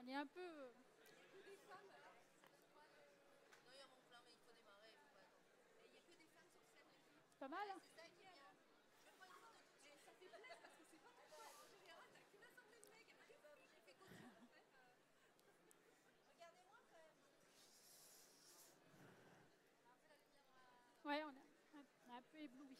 On est un peu... C'est pas mal, hein. Ouais, on est un peu ébloui.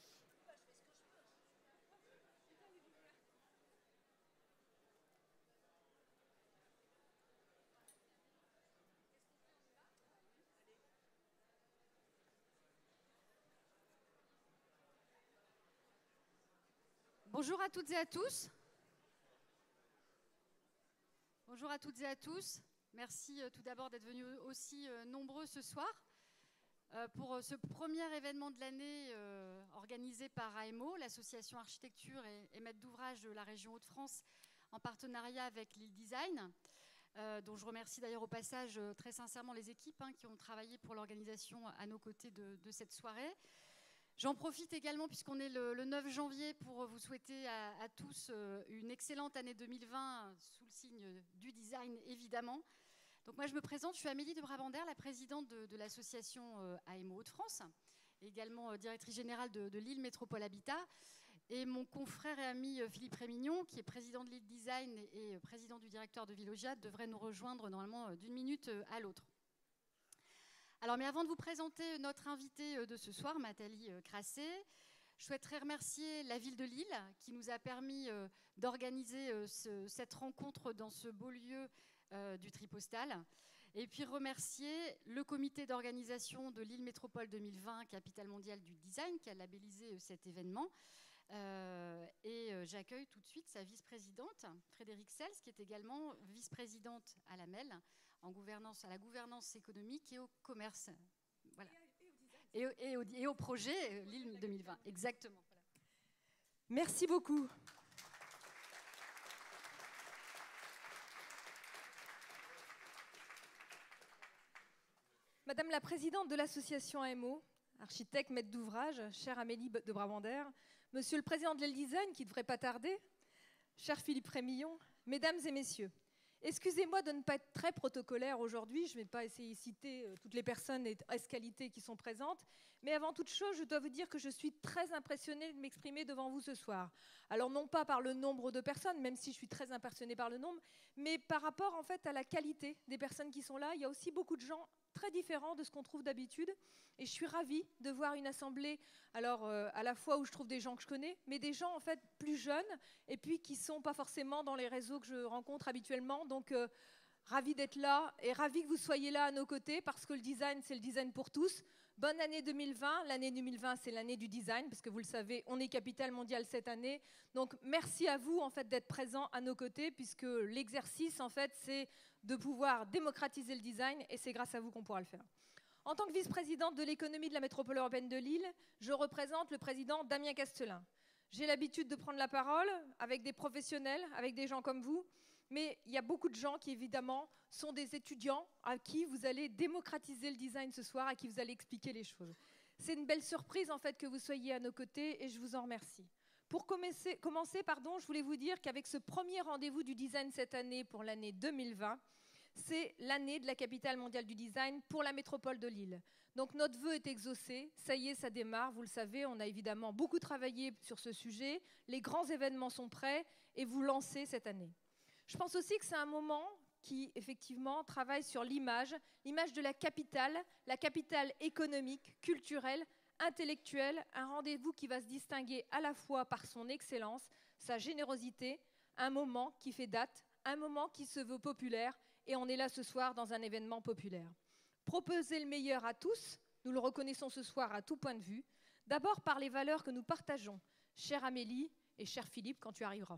Bonjour à toutes et à tous. Bonjour à toutes et à tous. Merci tout d'abord d'être venus aussi nombreux ce soir pour ce premier événement de l'année organisé par AMO, l'association architecture et maître d'ouvrage de la région Hauts-de-France, en partenariat avec Lille Design, dont je remercie d'ailleurs au passage très sincèrement les équipes qui ont travaillé pour l'organisation à nos côtés de cette soirée. J'en profite également, puisqu'on est le 9 janvier, pour vous souhaiter à tous une excellente année 2020, sous le signe du design, évidemment. Donc moi, je me présente, je suis Amélie de Brabander, la présidente de l'association AMO Hauts-de-France, et également directrice générale de Lille Métropole Habitat. Et mon confrère et ami Philippe Rémignon, qui est président de Lille Design et président du directoire de Villogiat, devrait nous rejoindre normalement d'une minute à l'autre. Alors, mais avant de vous présenter notre invitée de ce soir, Nathalie Crassé, je souhaiterais remercier la ville de Lille qui nous a permis d'organiser cette rencontre dans ce beau lieu du Tripostal. Et puis remercier le comité d'organisation de Lille Métropole 2020, capitale mondiale du design, qui a labellisé cet événement. J'accueille tout de suite sa vice-présidente, Frédérique Sels, qui est également vice-présidente à la MEL, à la gouvernance économique et au commerce. Voilà. Et au projet Lille 2020, exactement. Voilà. Merci beaucoup. Madame la présidente de l'association AMO, architecte, maître d'ouvrage, chère Amélie de Brabander, monsieur le président de Lille Design, qui ne devrait pas tarder, cher Philippe Rémillon, mesdames et messieurs, excusez-moi de ne pas être très protocolaire aujourd'hui, je ne vais pas essayer de citer toutes les personnes et qualités qui sont présentes, mais avant toute chose, je dois vous dire que je suis très impressionnée de m'exprimer devant vous ce soir. Alors non pas par le nombre de personnes, même si je suis très impressionnée par le nombre, mais par rapport en fait à la qualité des personnes qui sont là. Il y a aussi beaucoup de gens très différents de ce qu'on trouve d'habitude, et je suis ravie de voir une assemblée, alors à la fois où je trouve des gens que je connais, mais des gens en fait plus jeunes, et puis qui ne sont pas forcément dans les réseaux que je rencontre habituellement, donc ravie d'être là, et ravie que vous soyez là à nos côtés, parce que le design, c'est le design pour tous. Bonne année 2020, l'année 2020 c'est l'année du design, parce que vous le savez, on est capitale mondiale cette année, donc merci à vous en fait d'être présents à nos côtés, puisque l'exercice en fait c'est de pouvoir démocratiser le design, et c'est grâce à vous qu'on pourra le faire. En tant que vice-présidente de l'économie de la métropole européenne de Lille, je représente le président Damien Castelin. J'ai l'habitude de prendre la parole avec des professionnels, avec des gens comme vous, mais il y a beaucoup de gens qui, évidemment, sont des étudiants à qui vous allez démocratiser le design ce soir, à qui vous allez expliquer les choses. C'est une belle surprise, en fait, que vous soyez à nos côtés, et je vous en remercie. Pour commencer, je voulais vous dire qu'avec ce premier rendez-vous du design cette année, pour l'année 2020, c'est l'année de la capitale mondiale du design pour la métropole de Lille. Donc notre vœu est exaucé, ça y est, ça démarre, vous le savez, on a évidemment beaucoup travaillé sur ce sujet, les grands événements sont prêts et vous lancez cette année. Je pense aussi que c'est un moment qui, effectivement, travaille sur l'image de la capitale économique, culturelle, intellectuelle, un rendez-vous qui va se distinguer à la fois par son excellence, sa générosité, un moment qui fait date, un moment qui se veut populaire, et on est là ce soir dans un événement populaire. Proposer le meilleur à tous, nous le reconnaissons ce soir à tout point de vue, d'abord par les valeurs que nous partageons, chère Amélie et cher Philippe, quand tu arriveras.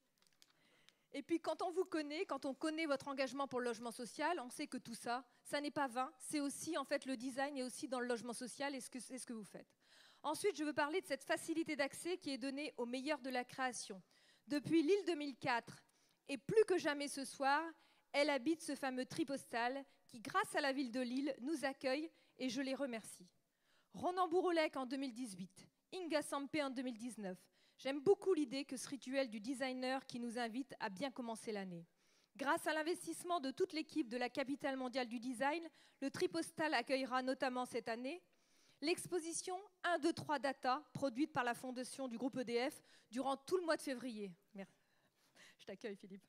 Et puis quand on vous connaît, quand on connaît votre engagement pour le logement social, on sait que tout ça, ça n'est pas vain, c'est aussi en fait le design est aussi dans le logement social, et c'est ce que vous faites. Ensuite, je veux parler de cette facilité d'accès qui est donnée aux meilleurs de la création. Depuis Lille 2004, et plus que jamais ce soir, elle habite ce fameux tripostal qui, grâce à la ville de Lille, nous accueille, et je les remercie. Ronan Bourolec en 2018, Inga Sampé en 2019. J'aime beaucoup l'idée que ce rituel du designer qui nous invite à bien commencer l'année. Grâce à l'investissement de toute l'équipe de la capitale mondiale du design, le Tripostal accueillera notamment cette année l'exposition 1, 2, 3 Data, produite par la fondation du groupe EDF durant tout le mois de février. Merci. Je t'accueille, Philippe.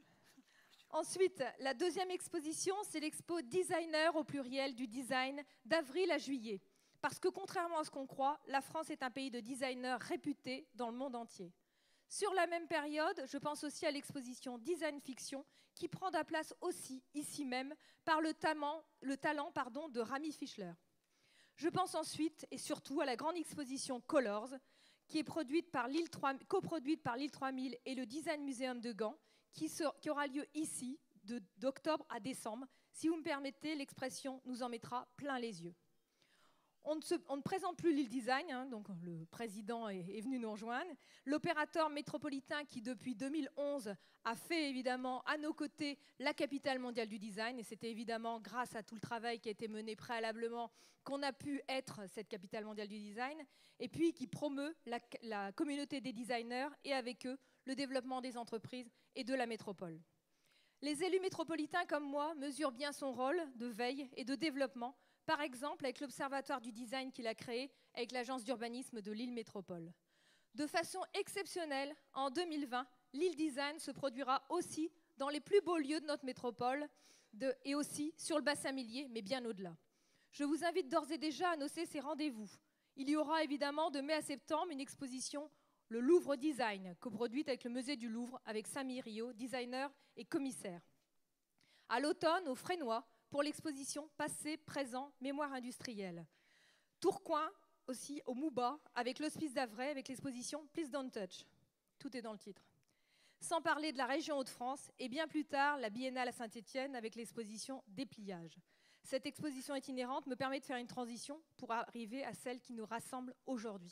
Ensuite, la deuxième exposition, c'est l'expo Designer au pluriel du design d'avril à juillet. Parce que contrairement à ce qu'on croit, la France est un pays de designers réputés dans le monde entier. Sur la même période, je pense aussi à l'exposition Design Fiction, qui prend la place aussi, ici même, par le talent de Rami Fischler. Je pense ensuite et surtout à la grande exposition Colors, qui est coproduite par l'île 3000 et le Design Museum de Gand, qui aura lieu ici d'octobre à décembre. Si vous me permettez l'expression, nous en mettra plein les yeux. On ne présente plus l'île Design, donc le président est venu nous rejoindre. L'opérateur métropolitain qui, depuis 2011, a fait évidemment à nos côtés la capitale mondiale du design. Et c'était évidemment grâce à tout le travail qui a été mené préalablement qu'on a pu être cette capitale mondiale du design. Et puis qui promeut la communauté des designers et avec eux le développement des entreprises et de la métropole. Les élus métropolitains comme moi mesurent bien son rôle de veille et de développement, par exemple avec l'Observatoire du design qu'il a créé avec l'Agence d'urbanisme de Lille Métropole. De façon exceptionnelle, en 2020, l'île Design se produira aussi dans les plus beaux lieux de notre métropole et aussi sur le bassin minier, mais bien au-delà. Je vous invite d'ores et déjà à noter ces rendez-vous. Il y aura évidemment de mai à septembre une exposition Le Louvre Design, coproduite avec le Musée du Louvre, avec Samy Rio, designer et commissaire. À l'automne, au Frénois, pour l'exposition Passé, Présent, Mémoire industrielle. Tourcoing, aussi au Mouba, avec l'Hospice d'Avray, avec l'exposition Please Don't Touch. Tout est dans le titre. Sans parler de la région Hauts-de-France, et bien plus tard, la Biennale à Saint-Étienne, avec l'exposition Dépliage. Cette exposition itinérante me permet de faire une transition pour arriver à celle qui nous rassemble aujourd'hui.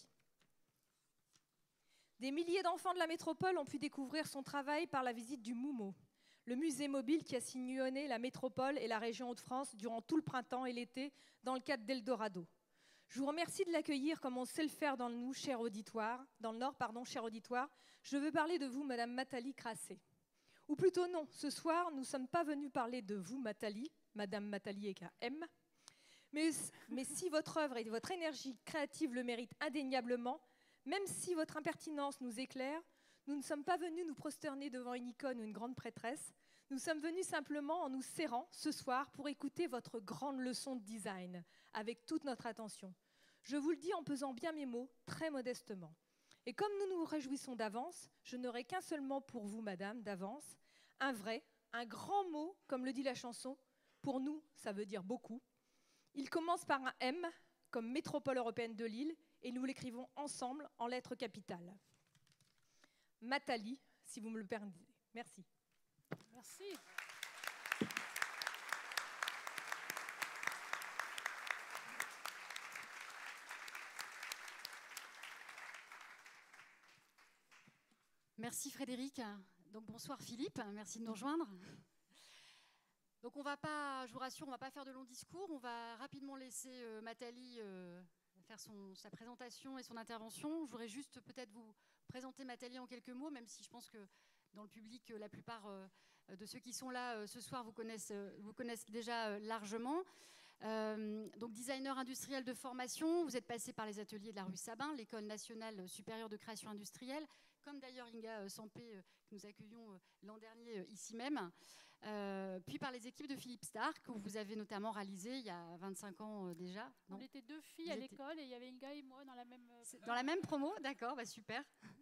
Des milliers d'enfants de la métropole ont pu découvrir son travail par la visite du MUMO, le musée mobile qui a sillonné la métropole et la région Hauts-de-France durant tout le printemps et l'été dans le cadre d'Eldorado. Je vous remercie de l'accueillir comme on sait le faire dans le Nord, cher auditoire. Je veux parler de vous, Madame Matali Crassé. Ou plutôt non, ce soir, nous ne sommes pas venus parler de vous, Matali, Madame Matali avec un M, mais si votre œuvre et votre énergie créative le méritent indéniablement, même si votre impertinence nous éclaire, nous ne sommes pas venus nous prosterner devant une icône ou une grande prêtresse. Nous sommes venus simplement en nous serrant ce soir pour écouter votre grande leçon de design avec toute notre attention. Je vous le dis en pesant bien mes mots, très modestement. Et comme nous nous réjouissons d'avance, je n'aurai qu'un seul mot pour vous, madame, d'avance. Un vrai, un grand mot, comme le dit la chanson. Pour nous, ça veut dire beaucoup. Il commence par un M, comme Métropole européenne de Lille, et nous l'écrivons ensemble en lettres capitales. Matali, si vous me le permettez. Merci. Merci. Merci Frédéric. Donc bonsoir Philippe, merci de nous rejoindre. Donc on va pas, je vous rassure, on ne va pas faire de longs discours, on va rapidement laisser Matali faire sa présentation et son intervention. Je voudrais juste peut-être vous présenter Matali en quelques mots, même si je pense que dans le public, la plupart de ceux qui sont là ce soir vous connaissent déjà largement. Donc designer industriel de formation, vous êtes passé par les ateliers de la rue Sabin, l'École nationale supérieure de création industrielle, comme d'ailleurs Inga Sampé, que nous accueillons l'an dernier ici même, puis par les équipes de Philippe Starck, où vous avez notamment réalisé il y a 25 ans déjà. On était deux filles à l'école et il y avait Inga et moi dans la même... Dans la même promo, d'accord, bah super.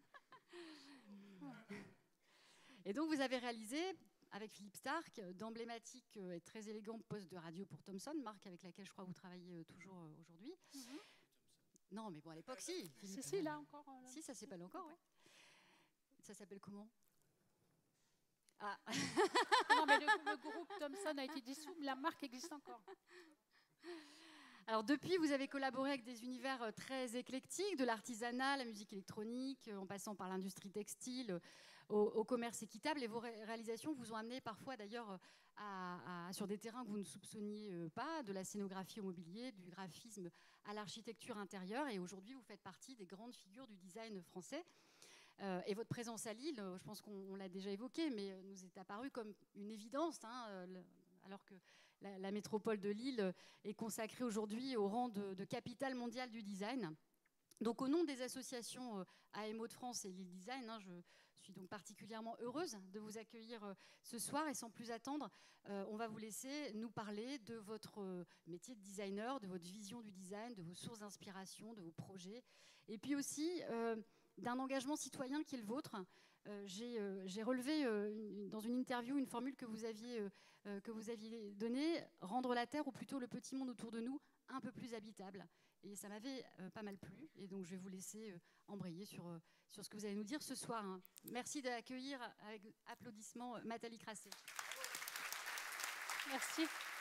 Et donc vous avez réalisé, avec Philippe Starck, d'emblématiques et très élégantes postes de radio pour Thomson, marque avec laquelle je crois que vous travaillez toujours aujourd'hui. Non, mais bon, à l'époque, si. Si, là encore. Si, ça s'appelle encore, oui. Ça s'appelle comment? Ah. Non, mais le groupe Thomson a été dissous, mais la marque existe encore. Alors depuis, vous avez collaboré avec des univers très éclectiques, de l'artisanat, la musique électronique, en passant par l'industrie textile, au commerce équitable. Et vos réalisations vous ont amené parfois d'ailleurs sur des terrains que vous ne soupçonniez pas, de la scénographie au mobilier, du graphisme à l'architecture intérieure. Et aujourd'hui, vous faites partie des grandes figures du design français. Et votre présence à Lille, je pense qu'on l'a déjà évoqué, mais nous est apparue comme une évidence, hein, alors que la métropole de Lille est consacrée aujourd'hui au rang de capitale mondiale du design. Donc au nom des associations AMO de France et Lille Design, hein, je suis donc particulièrement heureuse de vous accueillir ce soir, et sans plus attendre, on va vous laisser nous parler de votre métier de designer, de votre vision du design, de vos sources d'inspiration, de vos projets, et puis aussi d'un engagement citoyen qui est le vôtre. J'ai relevé dans une interview une formule que vous aviez donnée, rendre la Terre, ou plutôt le petit monde autour de nous, un peu plus habitable. Et ça m'avait pas mal plu. Et donc, je vais vous laisser embrayer sur ce que vous allez nous dire ce soir, hein. Merci d'accueillir avec applaudissements Nathalie Crassé. Merci.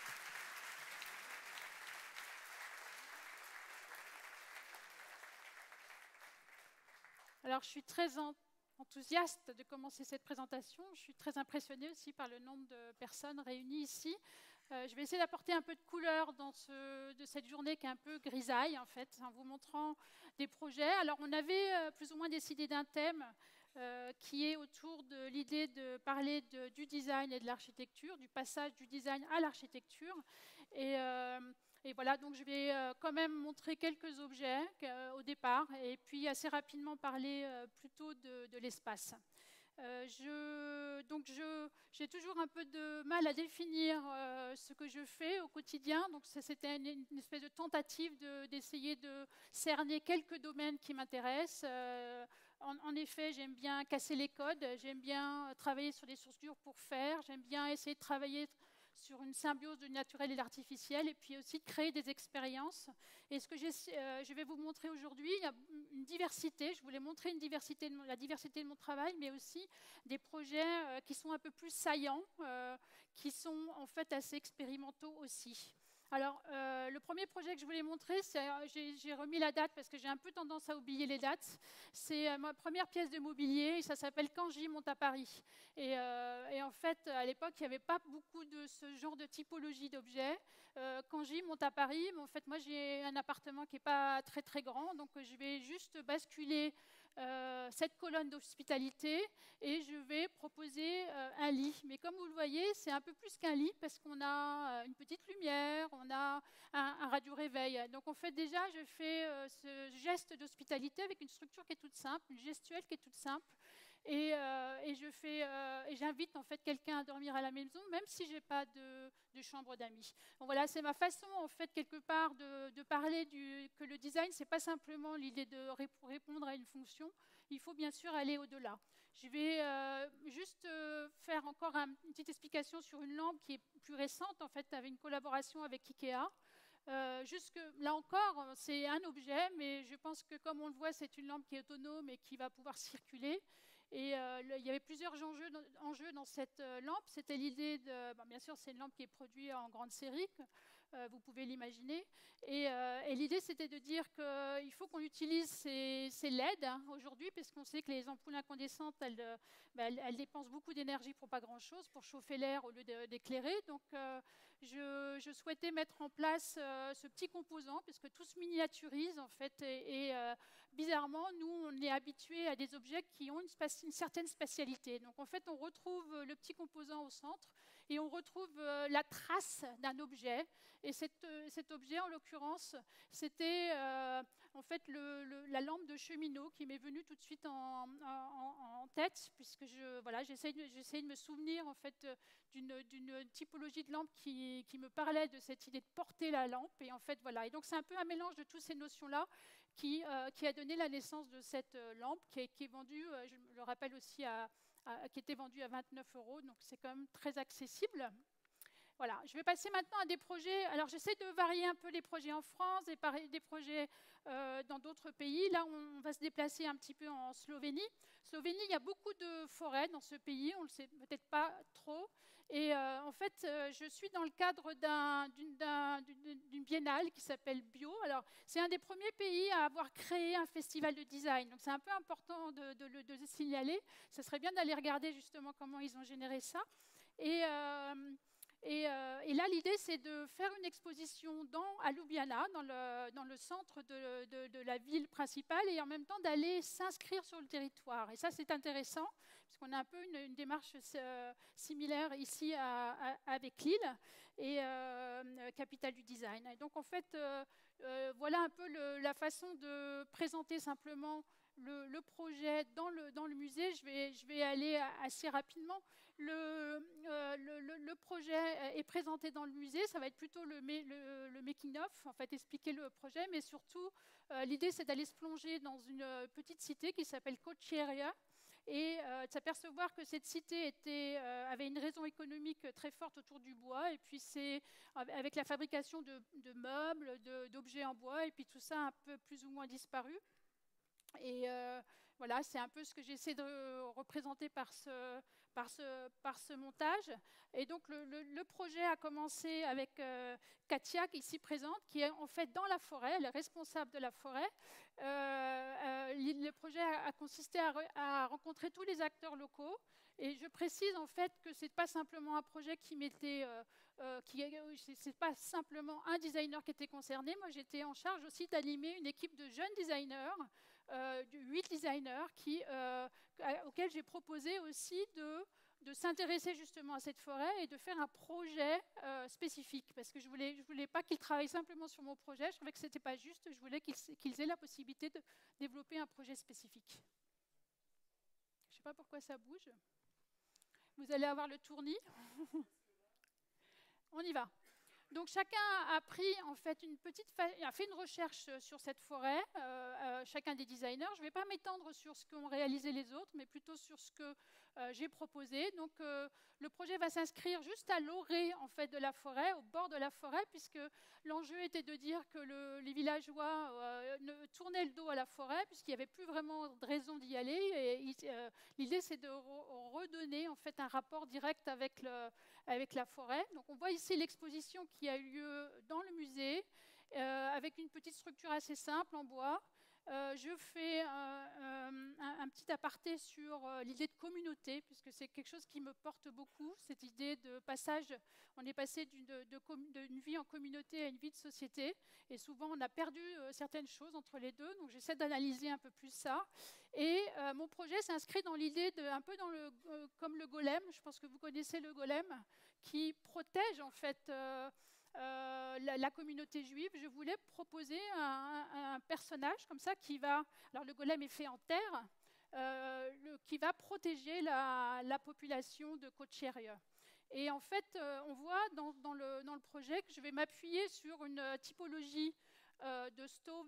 Alors, je suis très enthousiaste de commencer cette présentation. Je suis très impressionnée aussi par le nombre de personnes réunies ici. Je vais essayer d'apporter un peu de couleur de cette journée qui est un peu grisaille, en fait, en vous montrant des projets. Alors, on avait plus ou moins décidé d'un thème qui est autour de l'idée de parler du design et de l'architecture, du passage du design à l'architecture. Et voilà, donc je vais quand même montrer quelques objets au départ, et puis assez rapidement parler plutôt de l'espace. J'ai toujours un peu de mal à définir ce que je fais au quotidien. Donc c'était une espèce de tentative d'essayer de cerner quelques domaines qui m'intéressent. En effet, j'aime bien casser les codes, j'aime bien travailler sur des sources dures pour faire, j'aime bien essayer de travailler sur une symbiose du naturel et de l'artificiel, et puis aussi de créer des expériences. Et ce que je vais vous montrer aujourd'hui, il y a une diversité. Je voulais montrer la diversité de mon travail, mais aussi des projets qui sont un peu plus saillants, qui sont en fait assez expérimentaux aussi. Alors, le premier projet que je voulais montrer, j'ai remis la date parce que j'ai un peu tendance à oublier les dates. C'est ma première pièce de mobilier, et ça s'appelle Quand J monte à Paris. Et en fait, à l'époque, il n'y avait pas beaucoup de ce genre de typologie d'objets. Quand J monte à Paris, en fait, moi, j'ai un appartement qui n'est pas très, très grand, donc je vais juste basculer cette colonne d'hospitalité, et je vais proposer un lit. Mais comme vous le voyez, c'est un peu plus qu'un lit parce qu'on a une petite lumière, on a un radio-réveil. Donc en fait, déjà, je fais ce geste d'hospitalité avec une structure qui est toute simple, une gestuelle qui est toute simple. Et j'invite en fait quelqu'un à dormir à la maison, même si je n'ai pas de chambre d'amis. Donc voilà, c'est ma façon en fait quelque part de parler que le design, c'est pas simplement l'idée de répondre à une fonction. Il faut bien sûr aller au-delà. Je vais juste faire encore une petite explication sur une lampe qui est plus récente, en fait, avec une collaboration avec Ikea. Là encore, c'est un objet, mais je pense que comme on le voit, c'est une lampe qui est autonome et qui va pouvoir circuler. Et il y avait plusieurs enjeux dans cette lampe. C'était l'idée bien sûr, c'est une lampe qui est produite en grande série, vous pouvez l'imaginer. Et l'idée, c'était de dire qu'il faut qu'on utilise ces LED aujourd'hui, parce qu'on sait que les ampoules incandescentes, elles dépensent beaucoup d'énergie pour pas grand-chose, pour chauffer l'air au lieu d'éclairer. Donc, je souhaitais mettre en place ce petit composant, parce que tout se miniaturise, en fait, et bizarrement, nous, on est habitués à des objets qui ont une certaine spatialité. Donc, en fait, on retrouve le petit composant au centre, et on retrouve la trace d'un objet. Et cet objet, en l'occurrence, c'était en fait la lampe de cheminot qui m'est venue tout de suite en tête, puisque j'essaie de me souvenir en fait d'une typologie de lampe qui me parlait de cette idée de porter la lampe. Et en fait, voilà. Et donc, c'est un peu un mélange de toutes ces notions-là qui a donné la naissance de cette lampe qui est vendue, je le rappelle aussi, qui était vendue à 29 €. Donc, c'est quand même très accessible. Voilà, je vais passer maintenant à des projets. Alors, j'essaie de varier un peu les projets en France et des projets dans d'autres pays. Là, on va se déplacer un petit peu en Slovénie. Slovénie, il y a beaucoup de forêts dans ce pays, on ne le sait peut-être pas trop. Et en fait, je suis dans le cadre d'une biennale qui s'appelle Bio. Alors, c'est un des premiers pays à avoir créé un festival de design. Donc, c'est un peu important de le signaler. Ce serait bien d'aller regarder justement comment ils ont généré ça. Et là, l'idée, c'est de faire une exposition à Ljubljana, dans le centre de la ville principale, et en même temps d'aller s'inscrire sur le territoire. Et ça, c'est intéressant, puisqu'on a un peu une démarche similaire ici avec Lille, et capitale du design. Et donc, en fait, voilà un peu la façon de présenter simplement le projet dans le musée. Je vais aller assez rapidement. Le projet est présenté dans le musée, ça va être plutôt le making-of, en fait, expliquer le projet, mais surtout, l'idée, c'est d'aller se plonger dans une petite cité qui s'appelle Cocieria, et de s'apercevoir que cette cité avait une raison économique très forte autour du bois, et puis c'est avec la fabrication de meubles, d'objets en bois, et puis tout ça a un peu plus ou moins disparu. Et voilà, c'est un peu ce que j'essaie de représenter par ce montage. Et donc le projet a commencé avec Katia, ici présente, qui est en fait dans la forêt, elle est responsable de la forêt. Le projet a consisté à rencontrer tous les acteurs locaux. Et je précise en fait que ce n'est pas simplement un projet c'est pas simplement un designer qui était concerné. Moi, j'étais en charge aussi d'animer une équipe de jeunes designers, 8 designers, auxquels j'ai proposé aussi de s'intéresser justement à cette forêt et de faire un projet spécifique. Parce que je voulais pas qu'ils travaillent simplement sur mon projet, je trouvais que ce n'était pas juste, je voulais qu'ils aient la possibilité de développer un projet spécifique. Je ne sais pas pourquoi ça bouge. Vous allez avoir le tournis. On y va. Donc chacun a pris en fait a fait une recherche sur cette forêt, chacun des designers. Je ne vais pas m'étendre sur ce qu'ont réalisé les autres, mais plutôt sur ce que j'ai proposé. Donc le projet va s'inscrire juste à l'orée en fait de la forêt, au bord de la forêt, puisque l'enjeu était de dire que les villageois tournaient le dos à la forêt, puisqu'il n'y avait plus vraiment de raison d'y aller. Et l'idée, c'est de redonner en fait un rapport direct avec la forêt. Donc on voit ici l'exposition qui a eu lieu dans le musée, avec une petite structure assez simple en bois. Je fais un petit aparté sur l'idée de communauté, puisque c'est quelque chose qui me porte beaucoup, cette idée de passage. On est passé d'une vie en communauté à une vie de société, et souvent on a perdu certaines choses entre les deux, donc j'essaie d'analyser un peu plus ça. Et mon projet s'inscrit dans l'idée un peu comme le golem, je pense que vous connaissez le golem, qui protège en fait la communauté juive. Je voulais proposer un personnage comme ça qui va, alors le golem est fait en terre, qui va protéger la population de Cocieria. Et en fait, on voit dans le projet que je vais m'appuyer sur une typologie de stove,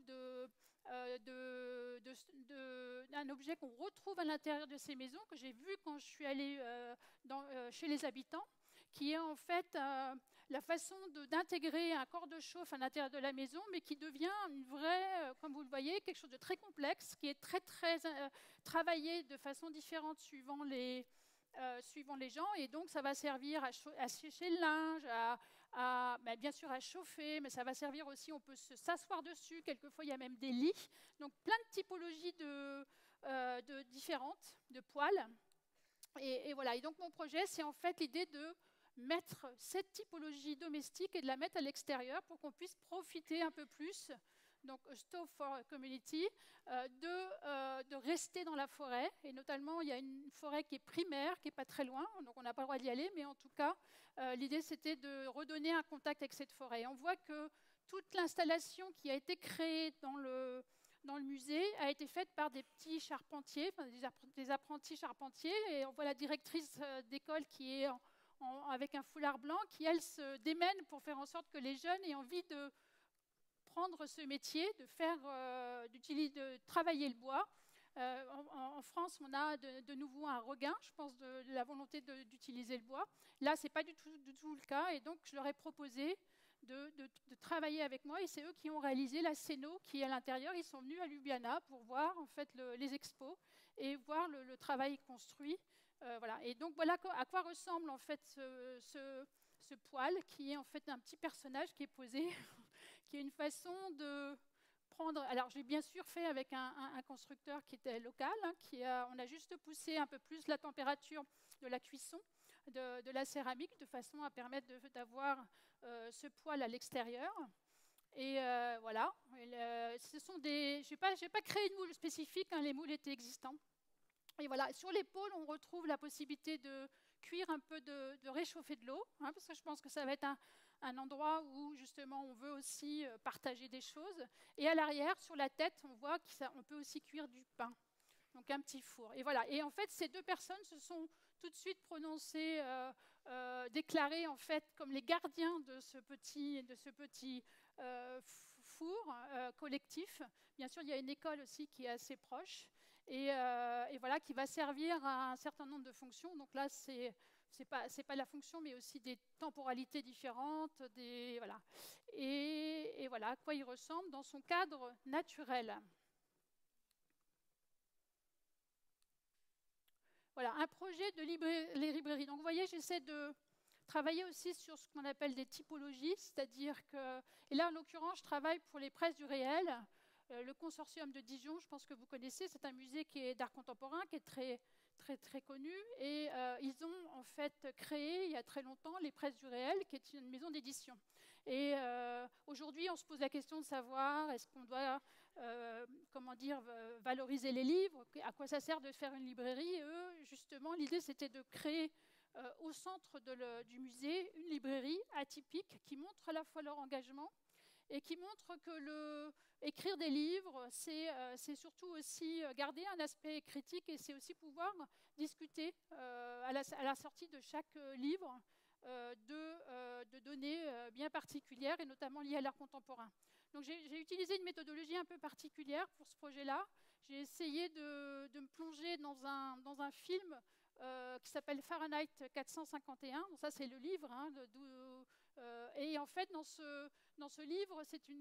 d'un objet qu'on retrouve à l'intérieur de ces maisons, que j'ai vu quand je suis allée chez les habitants, qui est en fait la façon d'intégrer un corps de chauffe à l'intérieur de la maison, mais qui devient une vraie, comme vous le voyez, quelque chose de très complexe, qui est très, très travaillé de façon différente suivant les gens. Et donc, ça va servir à sécher le linge, bien sûr à chauffer, mais ça va servir aussi, on peut s'asseoir dessus. Quelquefois, il y a même des lits. Donc, plein de typologies différentes de poêles. Et voilà. Et donc, mon projet, c'est en fait l'idée de mettre cette typologie domestique et de la mettre à l'extérieur pour qu'on puisse profiter un peu plus, donc Stove for Community, de rester dans la forêt. Et notamment, il y a une forêt qui est primaire, qui n'est pas très loin, donc on n'a pas le droit d'y aller, mais en tout cas, l'idée c'était de redonner un contact avec cette forêt. Et on voit que toute l'installation qui a été créée dans le musée a été faite par des petits charpentiers, des apprentis charpentiers, et on voit la directrice d'école qui est avec un foulard blanc, qui elle se démène pour faire en sorte que les jeunes aient envie de prendre ce métier, de travailler le bois. En France, on a de nouveau un regain, je pense, de la volonté d'utiliser le bois. Là, ce n'est pas du tout le cas, et donc je leur ai proposé de travailler avec moi, et c'est eux qui ont réalisé la Scéno qui est à l'intérieur. Ils sont venus à Ljubljana pour voir en fait les expos et voir le travail construit. Voilà. Et donc voilà à quoi ressemble en fait ce poêle, qui est en fait un petit personnage qui est posé, qui est une façon de prendre. Alors j'ai bien sûr fait avec un constructeur qui était local, on a juste poussé un peu plus la température de la cuisson. de la céramique, de façon à permettre d'avoir ce poêle à l'extérieur. Et voilà, ce sont des... Je n'ai pas créé de moule spécifique, hein, les moules étaient existants. Et voilà, sur l'épaule, on retrouve la possibilité de cuire un peu, de réchauffer de l'eau, hein, parce que je pense que ça va être un endroit où justement on veut aussi partager des choses. Et à l'arrière, sur la tête, on voit qu'on peut aussi cuire du pain, donc un petit four. Et voilà. Et en fait, ces deux personnes se sont tout de suite prononcées, déclarées en fait comme les gardiens de ce petit four collectif. Bien sûr, il y a une école aussi qui est assez proche. Et voilà, qui va servir à un certain nombre de fonctions. Donc là, c'est pas la fonction, mais aussi des temporalités différentes, voilà. Et voilà à quoi il ressemble dans son cadre naturel. Voilà, un projet de les librairies. Donc vous voyez, j'essaie de travailler aussi sur ce qu'on appelle des typologies, c'est-à-dire que, et là en l'occurrence, je travaille pour les presses du réel. Le consortium de Dijon, je pense que vous connaissez, c'est un musée qui est d'art contemporain, qui est très, très, très connu. Et ils ont en fait créé, il y a très longtemps, les presses du réel, qui est une maison d'édition. Et aujourd'hui, on se pose la question de savoir, est-ce qu'on doit, valoriser les livres? À quoi ça sert de faire une librairie? Et eux, justement, l'idée, c'était de créer au centre du musée une librairie atypique qui montre à la fois leur engagement et qui montre que écrire des livres, c'est surtout aussi garder un aspect critique et c'est aussi pouvoir discuter à la sortie de chaque livre de données bien particulières et notamment liées à l'art contemporain. Donc j'ai utilisé une méthodologie un peu particulière pour ce projet-là. J'ai essayé de me plonger dans un film qui s'appelle Fahrenheit 451. Donc ça, c'est le livre, hein, et en fait, dans ce livre,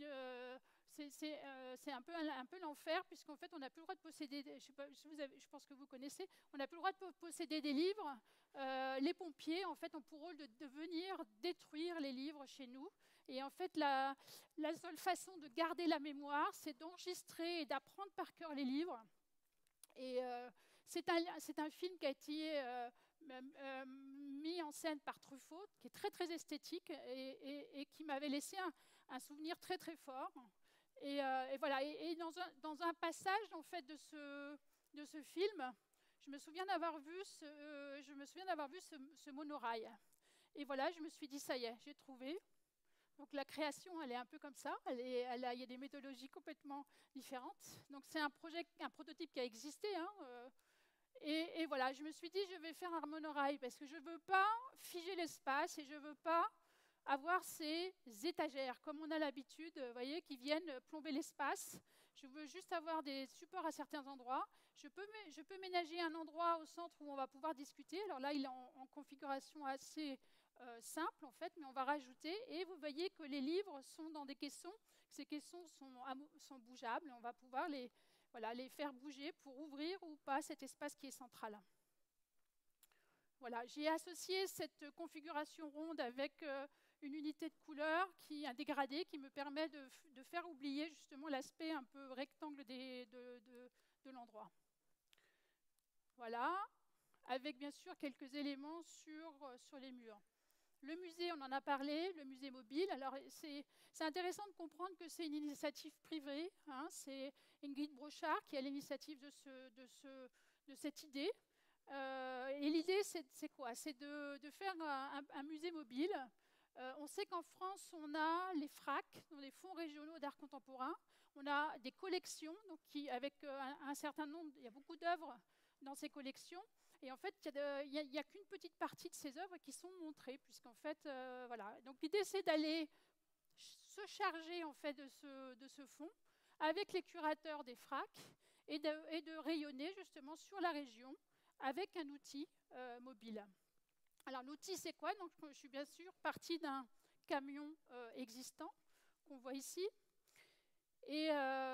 c'est un peu l'enfer, puisqu'en fait, on n'a plus le droit de posséder, je pense que vous connaissez, on n'a plus le droit de posséder des livres. Les pompiers, en fait, ont pour rôle de venir détruire les livres chez nous. Et en fait, la seule façon de garder la mémoire, c'est d'enregistrer et d'apprendre par cœur les livres. Et c'est un film qui a été mis en scène par Truffaut, qui est très très esthétique et qui m'avait laissé un souvenir très très fort. Et voilà. Et dans un passage en fait de ce film, je me souviens d'avoir vu ce monorail. Et voilà, je me suis dit ça y est, j'ai trouvé. Donc la création, elle est un peu comme ça. Il y a des méthodologies complètement différentes. Donc c'est un prototype qui a existé. Hein, et voilà, je me suis dit, je vais faire un monorail parce que je ne veux pas figer l'espace et je ne veux pas avoir ces étagères, comme on a l'habitude, vous voyez, qui viennent plomber l'espace. Je veux juste avoir des supports à certains endroits. Je peux ménager un endroit au centre où on va pouvoir discuter. Alors là, il est en configuration assez simple, en fait, mais on va rajouter. Et vous voyez que les livres sont dans des caissons. Ces caissons sont bougeables. On va pouvoir les faire bouger pour ouvrir ou pas cet espace qui est central. Voilà, j'ai associé cette configuration ronde avec une unité de couleur, un dégradé, qui me permet de faire oublier justement l'aspect un peu rectangle de l'endroit. Voilà, avec bien sûr quelques éléments sur les murs. Le musée, on en a parlé, le musée mobile. Alors, c'est intéressant de comprendre que c'est une initiative privée. Hein, c'est Ingrid Brochard qui a l'initiative de cette idée. Et l'idée, c'est quoi? C'est de faire un musée mobile. On sait qu'en France, on a les FRAC, les fonds régionaux d'art contemporain. On a des collections, donc avec un certain nombre, il y a beaucoup d'œuvres dans ces collections. Et en fait, il n'y a qu'une petite partie de ces œuvres qui sont montrées, puisqu'en fait, voilà. Donc l'idée, c'est d'aller se charger en fait de ce fonds avec les curateurs des FRAC et de rayonner justement sur la région avec un outil mobile. Alors l'outil, c'est quoi? Donc, je suis bien sûr partie d'un camion existant qu'on voit ici. Et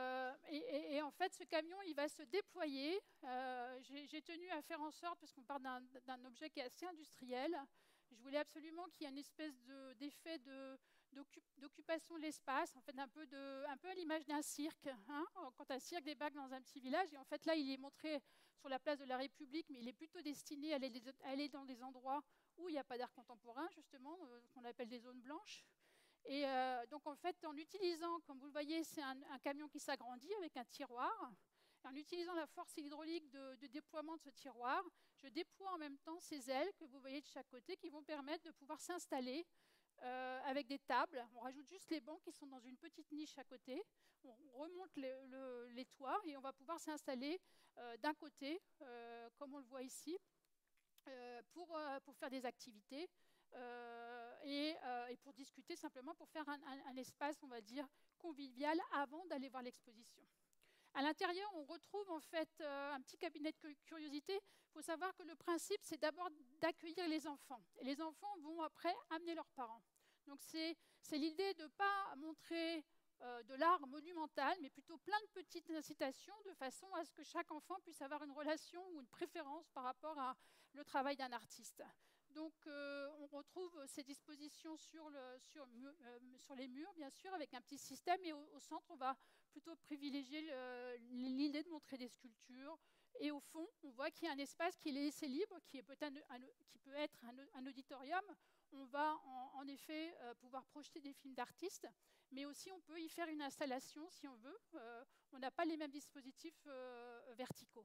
en fait, ce camion, il va se déployer. J'ai tenu à faire en sorte, parce qu'on parle d'un objet qui est assez industriel, je voulais absolument qu'il y ait une espèce d'effet d'occupation de l'espace, en fait un peu à l'image d'un cirque. Hein, quand un cirque débarque dans un petit village, et en fait là il est montré sur la place de la République, mais il est plutôt destiné à aller dans des endroits où il n'y a pas d'art contemporain, justement, qu'on appelle des zones blanches. Et donc en fait, en utilisant, comme vous le voyez, c'est un camion qui s'agrandit avec un tiroir. Et en utilisant la force hydraulique de déploiement de ce tiroir, je déploie en même temps ces ailes que vous voyez de chaque côté qui vont permettre de pouvoir s'installer avec des tables. On rajoute juste les bancs qui sont dans une petite niche à côté. On remonte les toits et on va pouvoir s'installer d'un côté, comme on le voit ici, pour faire des activités et pour discuter simplement, pour faire un espace, on va dire, convivial avant d'aller voir l'exposition. À l'intérieur, on retrouve en fait un petit cabinet de curiosité. Il faut savoir que le principe, c'est d'abord d'accueillir les enfants. Et les enfants vont après amener leurs parents. Donc c'est l'idée de ne pas montrer de l'art monumental, mais plutôt plein de petites incitations de façon à ce que chaque enfant puisse avoir une relation ou une préférence par rapport à le travail d'un artiste. Donc on retrouve ces dispositions sur les murs, bien sûr, avec un petit système. Et au centre, on va plutôt privilégier l'idée de montrer des sculptures. Et au fond, on voit qu'il y a un espace qui est laissé libre, qui peut être un auditorium. On va en effet pouvoir projeter des films d'artistes, mais aussi on peut y faire une installation si on veut. On n'a pas les mêmes dispositifs verticaux.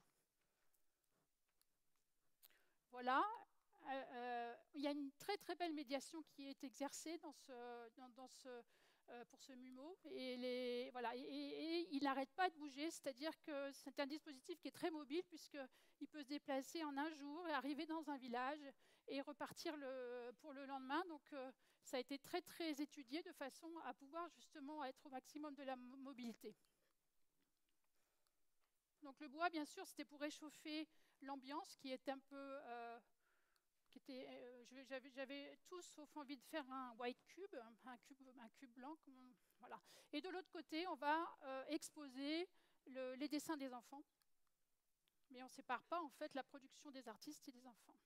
Voilà. Il y a une très très belle médiation qui est exercée pour ce MUMO, et il n'arrête pas de bouger, c'est-à-dire que c'est un dispositif qui est très mobile puisqu'il peut se déplacer en un jour et arriver dans un village et repartir pour le lendemain. Donc ça a été très très étudié de façon à pouvoir justement être au maximum de la mobilité. Donc le bois, bien sûr, c'était pour réchauffer l'ambiance qui est un peu... j'avais tout sauf envie de faire un white cube, un cube blanc. Voilà. Et de l'autre côté, on va exposer les dessins des enfants. Mais on ne sépare pas en fait la production des artistes et des enfants.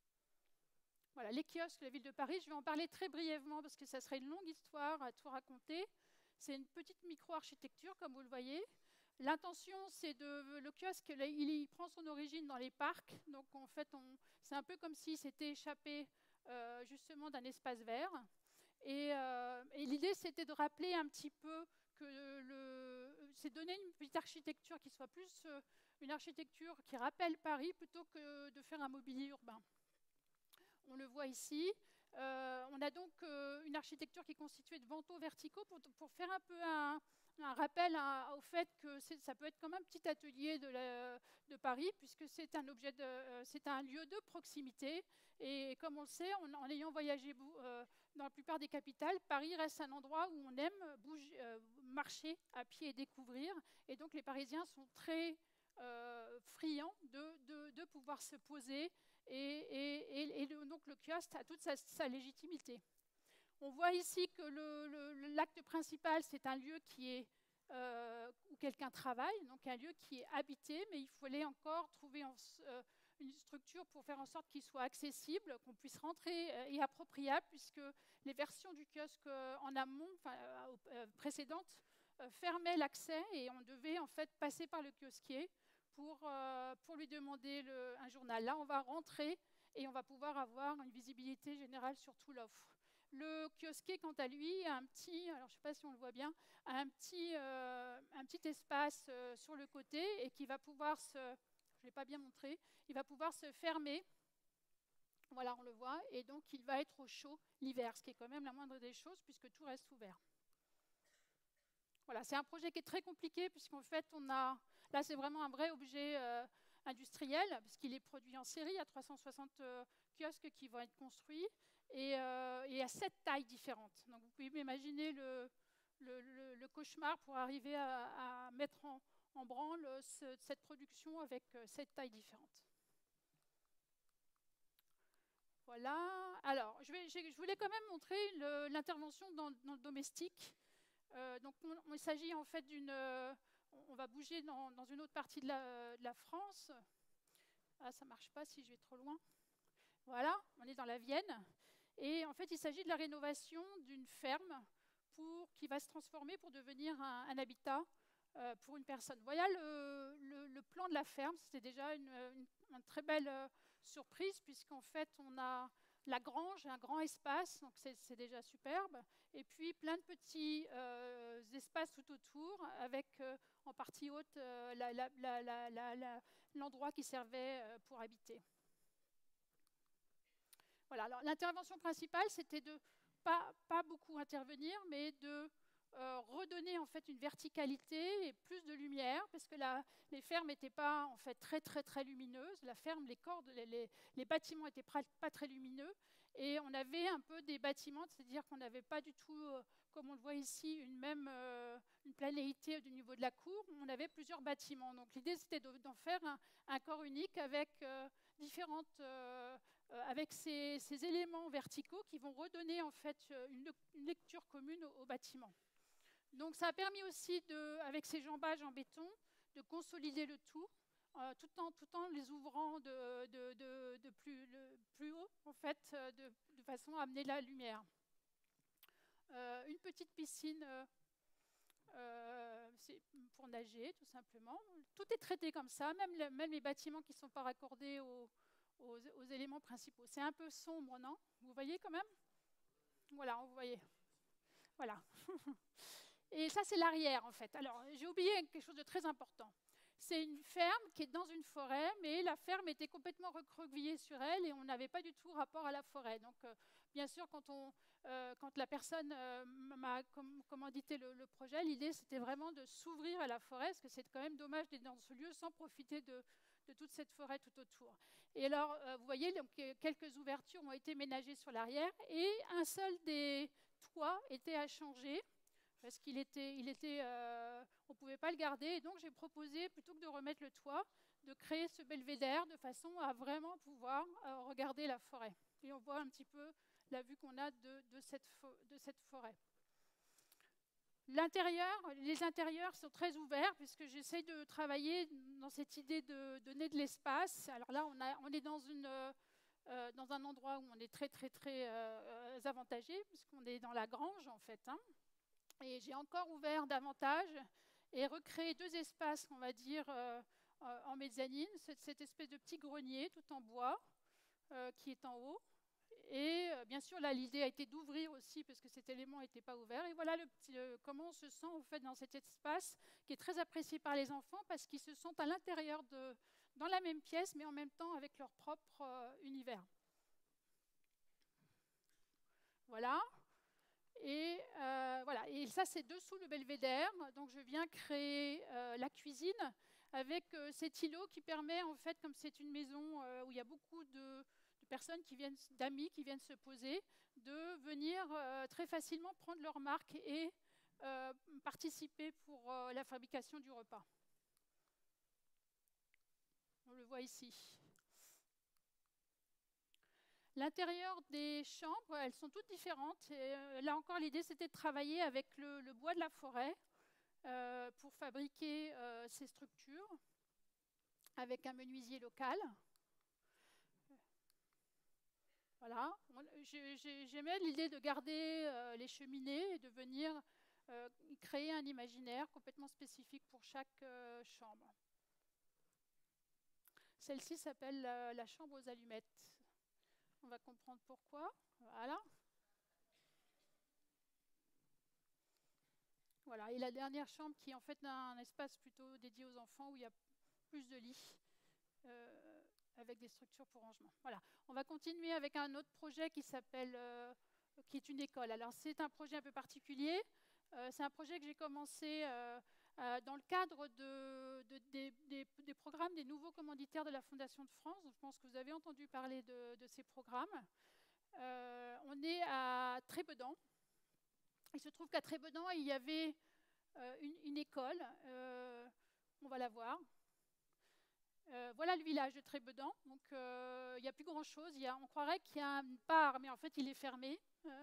Voilà, les kiosques de la ville de Paris, je vais en parler très brièvement parce que ça serait une longue histoire à tout raconter. C'est une petite micro-architecture, comme vous le voyez. L'intention, c'est le kiosque, il prend son origine dans les parcs. Donc, en fait, c'est un peu comme s'il s'était échappé justement d'un espace vert. Et l'idée, c'était de rappeler un petit peu c'est donner une petite architecture qui soit plus une architecture qui rappelle Paris plutôt que de faire un mobilier urbain. On le voit ici. On a donc une architecture qui est constituée de vantaux verticaux pour faire un peu un rappel au fait que ça peut être comme un petit atelier de Paris, puisque c'est un lieu de proximité. Et comme on le sait, en ayant voyagé dans la plupart des capitales, Paris reste un endroit où on aime marcher à pied et découvrir. Et donc les Parisiens sont très friands de pouvoir se poser. Et donc le kiosque a toute sa légitimité. On voit ici que l'acte principal, c'est un lieu où quelqu'un travaille, donc un lieu qui est habité, mais il fallait encore trouver une structure pour faire en sorte qu'il soit accessible, qu'on puisse rentrer et appropriable, puisque les versions du kiosque en amont, précédentes, fermaient l'accès et on devait en fait passer par le kiosquier pour lui demander un journal. Là, on va rentrer et on va pouvoir avoir une visibilité générale sur toute l'offre. Le kiosquier, quant à lui, a un petit, alors je ne sais pas si on le voit bien, a un petit espace sur le côté et qui va pouvoir je ne l'ai pas bien montré, il va pouvoir se fermer. Voilà, on le voit, et donc il va être au chaud l'hiver, ce qui est quand même la moindre des choses puisque tout reste ouvert. Voilà, c'est un projet qui est très compliqué puisqu'en fait, là c'est vraiment un vrai objet industriel puisqu'il est produit en série. Il y a 360 kiosques qui vont être construits et à 7 tailles différentes. Donc vous pouvez imaginer le cauchemar pour arriver à mettre en branle cette production avec 7 tailles différentes. Voilà. Alors, je voulais quand même montrer l'intervention dans le domestique. Donc, il s'agit en fait on va bouger dans une autre partie de la France. Ah, ça ne marche pas si je vais trop loin. Voilà, on est dans la Vienne. Et en fait, il s'agit de la rénovation d'une ferme qui va se transformer pour devenir un habitat pour une personne. Voilà le plan de la ferme. C'était déjà une très belle surprise, puisqu'en fait, on a la grange, un grand espace, donc c'est déjà superbe, et puis plein de petits espaces tout autour, avec en partie haute l'endroit qui servait pour habiter. Voilà, alors l'intervention principale, c'était de pas beaucoup intervenir, mais de redonner en fait une verticalité et plus de lumière, parce que les fermes n'étaient pas en fait très lumineuses. La ferme, les cordes, les bâtiments n'étaient pas très lumineux, et on avait un peu des bâtiments, c'est-à-dire qu'on n'avait pas du tout, comme on le voit ici, une planéité du niveau de la cour. On avait plusieurs bâtiments. Donc l'idée, c'était d'en faire un corps unique avec avec ces éléments verticaux qui vont redonner en fait une lecture commune au bâtiment. Donc ça a permis aussi, avec ces jambages en béton, de consolider le tout, tout en les ouvrant de plus haut, en fait, de façon à amener la lumière. Une petite piscine c'est pour nager, tout simplement. Tout est traité comme ça, même les bâtiments qui ne sont pas raccordés aux éléments principaux. C'est un peu sombre, non? Vous voyez quand même? Voilà, vous voyez. Voilà. Et ça, c'est l'arrière, en fait. Alors, j'ai oublié quelque chose de très important. C'est une ferme qui est dans une forêt, mais la ferme était complètement recroquevillée sur elle et on n'avait pas du tout rapport à la forêt. Donc, bien sûr, quand la personne m'a commandité le projet, l'idée, c'était vraiment de s'ouvrir à la forêt, parce que c'est quand même dommage d'être dans ce lieu sans profiter de toute cette forêt tout autour. Et alors, vous voyez, donc, quelques ouvertures ont été ménagées sur l'arrière et un seul des toits était à changer, parce qu'on ne pouvait pas le garder. Et donc, j'ai proposé, plutôt que de remettre le toit, de créer ce belvédère de façon à vraiment pouvoir regarder la forêt. Et on voit un petit peu la vue qu'on a de cette forêt. Les intérieurs sont très ouverts, puisque j'essaie de travailler dans cette idée de donner de l'espace. Alors là, on est dans un endroit où on est très avantagé, puisqu'on est dans la grange, en fait, hein. Et j'ai encore ouvert davantage et recréé deux espaces, on va dire, en mezzanine. Cette espèce de petit grenier tout en bois qui est en haut. Et bien sûr, là, l'idée a été d'ouvrir aussi parce que cet élément n'était pas ouvert. Et voilà comment on se sent en fait dans cet espace qui est très apprécié par les enfants parce qu'ils se sentent à l'intérieur dans la même pièce, mais en même temps avec leur propre univers. Voilà. Et voilà. Et ça, c'est dessous le belvédère. Donc, je viens créer la cuisine avec cet îlot qui permet, en fait, comme c'est une maison où il y a beaucoup de personnes d'amis qui viennent se poser, de venir très facilement prendre leur marque et participer pour la fabrication du repas. On le voit ici. L'intérieur des chambres, elles sont toutes différentes. Et, là encore, l'idée, c'était de travailler avec le bois de la forêt pour fabriquer ces structures avec un menuisier local. Voilà. J'aimais l'idée de garder les cheminées et de venir créer un imaginaire complètement spécifique pour chaque chambre. Celle-ci s'appelle la chambre aux allumettes. On va comprendre pourquoi. Voilà. Voilà. Et la dernière chambre qui est en fait un espace plutôt dédié aux enfants où il y a plus de lits. Avec des structures pour rangement. Voilà. On va continuer avec un autre projet qui est une école. Alors c'est un projet un peu particulier. C'est un projet que j'ai commencé dans le cadre des programmes des nouveaux commanditaires de la Fondation de France. Je pense que vous avez entendu parler de ces programmes. On est à Trébedans. Il se trouve qu'à Trébedans, il y avait une école. On va la voir. Voilà le village de Trébedans. Donc, il n'y a plus grand-chose. On croirait qu'il y a un bar, mais en fait, il est fermé.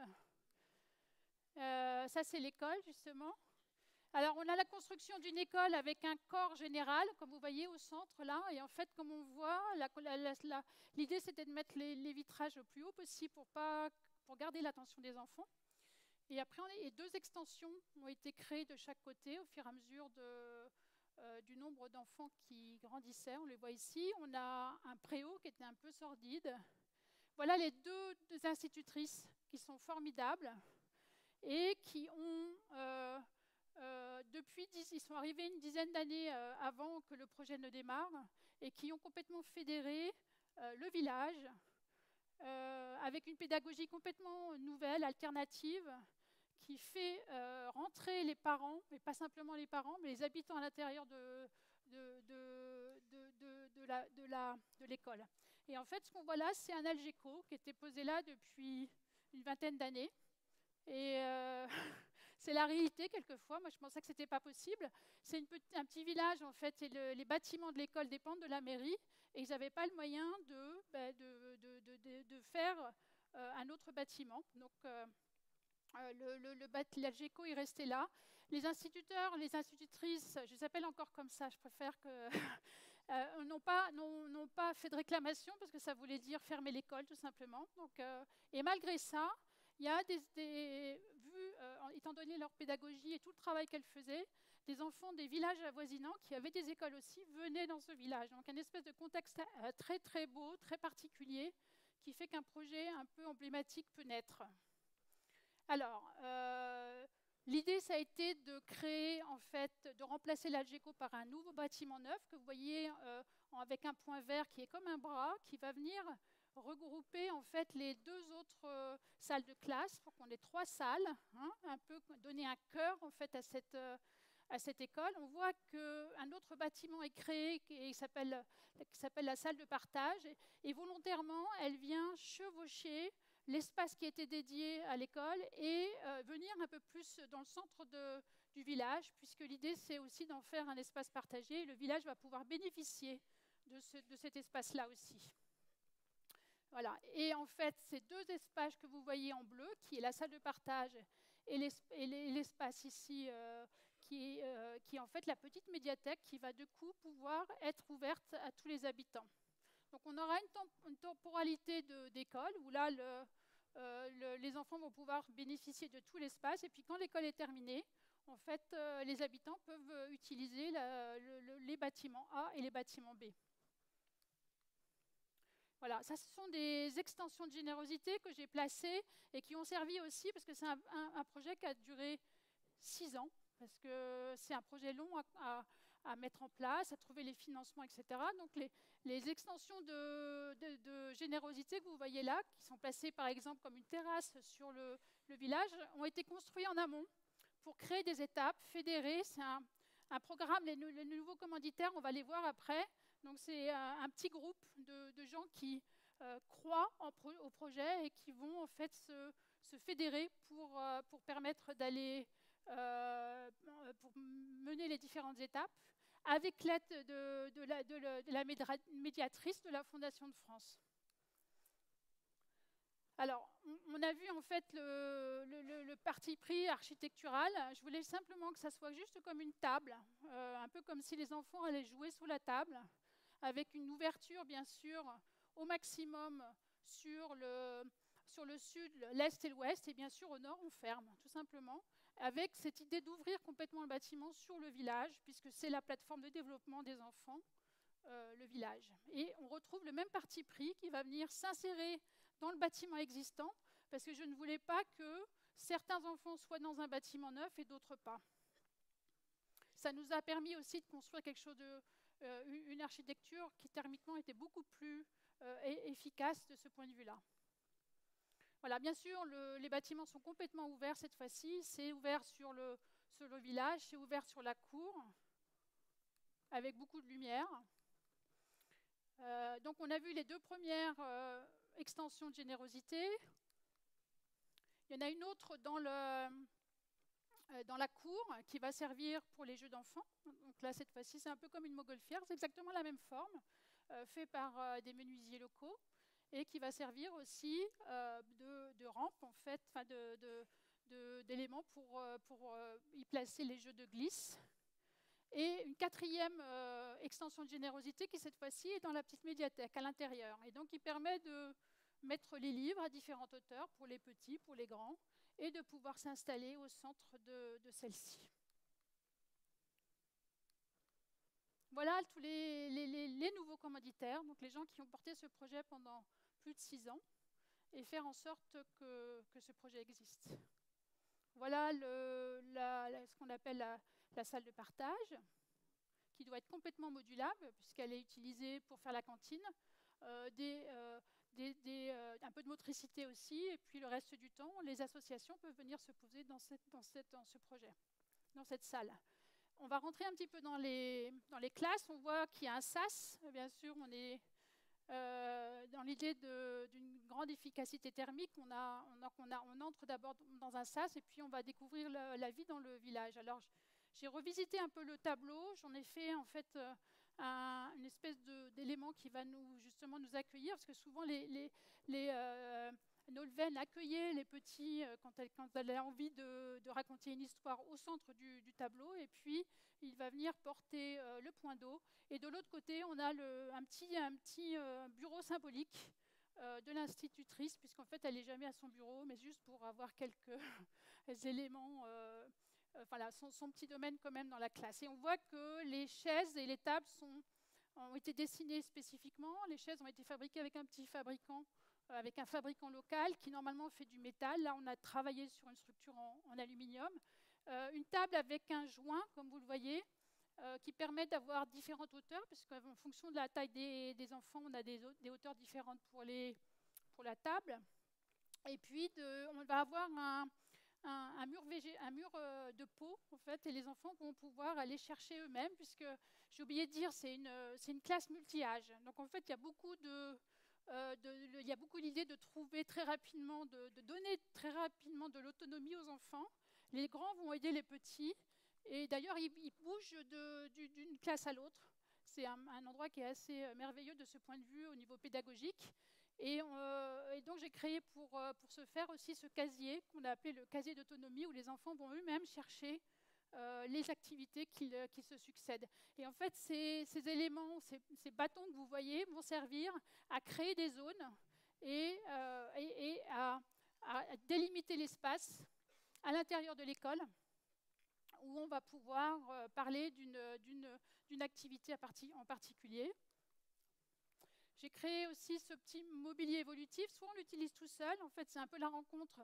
Ça, c'est l'école, justement. Alors, on a la construction d'une école avec un corps général, comme vous voyez au centre, là. Et en fait, comme on voit, l'idée, c'était de mettre les vitrages au plus haut possible pour pour garder l'attention des enfants. Et après, deux extensions ont été créées de chaque côté au fur et à mesure du nombre d'enfants qui grandissaient. On les voit ici. On a un préau qui était un peu sordide. Voilà les deux institutrices qui sont formidables et qui ont, ils sont arrivés une dizaine d'années avant que le projet ne démarre et qui ont complètement fédéré le village avec une pédagogie complètement nouvelle, alternative, qui fait rentrer les parents, et pas simplement les parents, mais les habitants à l'intérieur de l'école. Et en fait, ce qu'on voit là, c'est un Algeco qui était posé là depuis une vingtaine d'années. Et c'est la réalité, quelquefois. Moi, je pensais que ce n'était pas possible. C'est un petit village, en fait, et les bâtiments de l'école dépendent de la mairie, et ils n'avaient pas le moyen de faire un autre bâtiment. Donc, l'Algeco est resté là. Les instituteurs, les institutrices, je les appelle encore comme ça, je préfère que... n'ont pas fait de réclamation parce que ça voulait dire fermer l'école, tout simplement. Donc, et malgré ça, il y a étant donné leur pédagogie et tout le travail qu'elles faisaient, des enfants des villages avoisinants qui avaient des écoles aussi venaient dans ce village. Donc, un espèce de contexte très, très beau, très particulier, qui fait qu'un projet un peu emblématique peut naître. Alors, l'idée, ça a été de créer, en fait, de remplacer l'Algeco par un nouveau bâtiment neuf que vous voyez avec un point vert qui est comme un bras, qui va venir regrouper, en fait, les deux autres salles de classe pour qu'on ait 3 salles, hein, un peu donner un cœur, en fait, à cette école. On voit qu'un autre bâtiment est créé qui s'appelle la salle de partage et volontairement, elle vient chevaucher l'espace qui était dédié à l'école et venir un peu plus dans le centre du village, puisque l'idée, c'est aussi d'en faire un espace partagé. Et le village va pouvoir bénéficier de cet espace-là aussi. Voilà. Et en fait, ces deux espaces que vous voyez en bleu, qui est la salle de partage et l'espace ici, qui est en fait la petite médiathèque qui va de coup pouvoir être ouverte à tous les habitants. Donc on aura une temporalité d'école où là, les enfants vont pouvoir bénéficier de tout l'espace. Et puis quand l'école est terminée, en fait, les habitants peuvent utiliser les bâtiments A et les bâtiments B. Voilà, ça ce sont des extensions de générosité que j'ai placées et qui ont servi aussi, parce que c'est un projet qui a duré 6 ans, parce que c'est un projet long à mettre en place, à trouver les financements, etc. Donc les extensions de générosité que vous voyez là, qui sont placées par exemple comme une terrasse sur le village, ont été construites en amont pour créer des étapes fédérées. C'est un programme, les nouveaux commanditaires, on va les voir après. Donc c'est un petit groupe de gens qui croient au projet et qui vont en fait se fédérer pour permettre d'aller pour mener les différentes étapes avec l'aide de la médiatrice de la Fondation de France. Alors, on a vu en fait le parti pris architectural. Je voulais simplement que ça soit juste comme une table, un peu comme si les enfants allaient jouer sous la table, avec une ouverture bien sûr au maximum sur le sud, l'est et l'ouest, et bien sûr au nord on ferme, tout simplement, avec cette idée d'ouvrir complètement le bâtiment sur le village, puisque c'est la plateforme de développement des enfants, le village. Et on retrouve le même parti pris qui va venir s'insérer dans le bâtiment existant, parce que je ne voulais pas que certains enfants soient dans un bâtiment neuf et d'autres pas. Ça nous a permis aussi de construire quelque chose une architecture qui thermiquement était beaucoup plus efficace de ce point de vue-là. Voilà, bien sûr, les bâtiments sont complètement ouverts cette fois-ci. C'est ouvert sur le village, c'est ouvert sur la cour, avec beaucoup de lumière. Donc on a vu les deux premières extensions de générosité. Il y en a une autre dans la cour qui va servir pour les jeux d'enfants. Donc là, cette fois-ci, c'est un peu comme une montgolfière, c'est exactement la même forme, fait par des menuisiers locaux, et qui va servir aussi de rampe, en fait, d'éléments pour y placer les jeux de glisse. Et une quatrième extension de générosité qui, cette fois-ci, est dans la petite médiathèque, à l'intérieur. Et donc, il permet mettre les livres à différentes hauteurs pour les petits, pour les grands, et de pouvoir s'installer au centre de celle-ci. Voilà tous les nouveaux commanditaires, donc les gens qui ont porté ce projet pendant plus de 6 ans, et faire en sorte que ce projet existe. Voilà ce qu'on appelle la salle de partage, qui doit être complètement modulable, puisqu'elle est utilisée pour faire la cantine, un peu de motricité aussi, et puis le reste du temps, les associations peuvent venir se poser dans ce projet, dans cette salle. On va rentrer un petit peu dans les classes. On voit qu'il y a un sas. Bien sûr, on est dans l'idée d'une grande efficacité thermique. On entre d'abord dans un sas et puis on va découvrir la vie dans le village. Alors, j'ai revisité un peu le tableau. J'en ai fait en fait une espèce d'élément qui va justement nous accueillir, parce que souvent Nolwenn accueillait les petits quand elle a envie de raconter une histoire au centre du tableau, et puis il va venir porter le point d'eau. Et de l'autre côté, on a un petit bureau symbolique de l'institutrice, puisqu'en fait, elle n'est jamais à son bureau, mais juste pour avoir quelques éléments, voilà, son petit domaine quand même dans la classe. Et on voit que les chaises et les tables ont été dessinées spécifiquement. Les chaises ont été fabriquées avec un petit fabricant, avec un fabricant local qui normalement fait du métal. Là, on a travaillé sur une structure en aluminium. Une table avec un joint, comme vous le voyez, qui permet d'avoir différentes hauteurs, parce qu'en fonction de la taille des enfants, on a des hauteurs différentes pour la table. Et puis, on va avoir un mur de peau, en fait, et les enfants vont pouvoir aller chercher eux-mêmes, puisque, j'ai oublié de dire, c'est une classe multi-âge. Donc, en fait, il y a beaucoup l'idée de trouver très rapidement, de donner très rapidement de l'autonomie aux enfants. Les grands vont aider les petits, et d'ailleurs, ils bougent d'une classe à l'autre. C'est un endroit qui est assez merveilleux de ce point de vue au niveau pédagogique. Et donc, j'ai créé pour ce faire aussi ce casier qu'on a appelé le casier d'autonomie, où les enfants vont eux-mêmes chercher les activités qui se succèdent. Et en fait, ces éléments, ces bâtons que vous voyez vont servir à créer des zones et à délimiter l'espace à l'intérieur de l'école, où on va pouvoir parler d'une activité en particulier. J'ai créé aussi ce petit mobilier évolutif. Soit on l'utilise tout seul, en fait c'est un peu la rencontre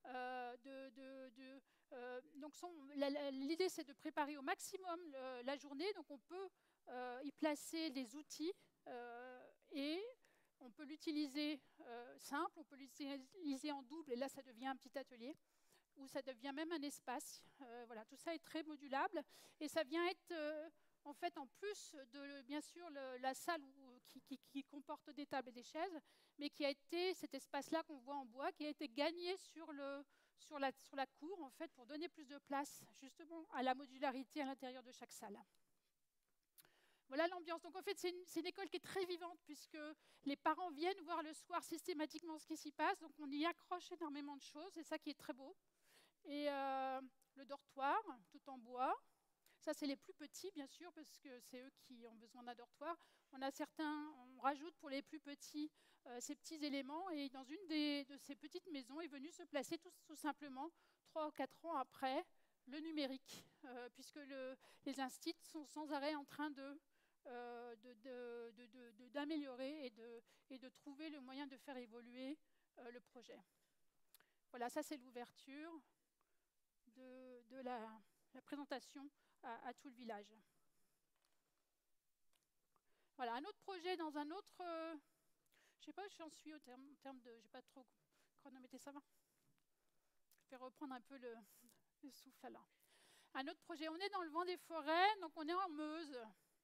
donc l'idée c'est de préparer au maximum la journée, donc on peut y placer des outils et on peut l'utiliser simple, on peut l'utiliser en double, et là ça devient un petit atelier, ou ça devient même un espace. Voilà, tout ça est très modulable, et ça vient être en fait, en plus de, bien sûr, la salle qui comporte des tables et des chaises, mais qui a été, cet espace-là qu'on voit en bois, qui a été gagné sur la cour, en fait, pour donner plus de place, justement, à la modularité à l'intérieur de chaque salle. Voilà l'ambiance. Donc, en fait, c'est une école qui est très vivante, puisque les parents viennent voir le soir systématiquement ce qui s'y passe. Donc, on y accroche énormément de choses, c'est ça qui est très beau. Et le dortoir, tout en bois. Ça, c'est les plus petits, bien sûr, parce que c'est eux qui ont besoin d'un dortoir. On rajoute pour les plus petits ces petits éléments. Et dans une de ces petites maisons est venu se placer tout simplement 3 ou 4 ans après le numérique, puisque les instituts sont sans arrêt en train d'améliorer et de trouver le moyen de faire évoluer le projet. Voilà, ça c'est l'ouverture de la présentation à tout le village. Voilà, un autre projet dans un autre... je ne sais pas où j'en suis en termes de... Je n'ai pas trop chronométré, ça va? Je vais reprendre un peu le souffle alors. Un autre projet, on est dans le vent des forêts, donc on est en Meuse.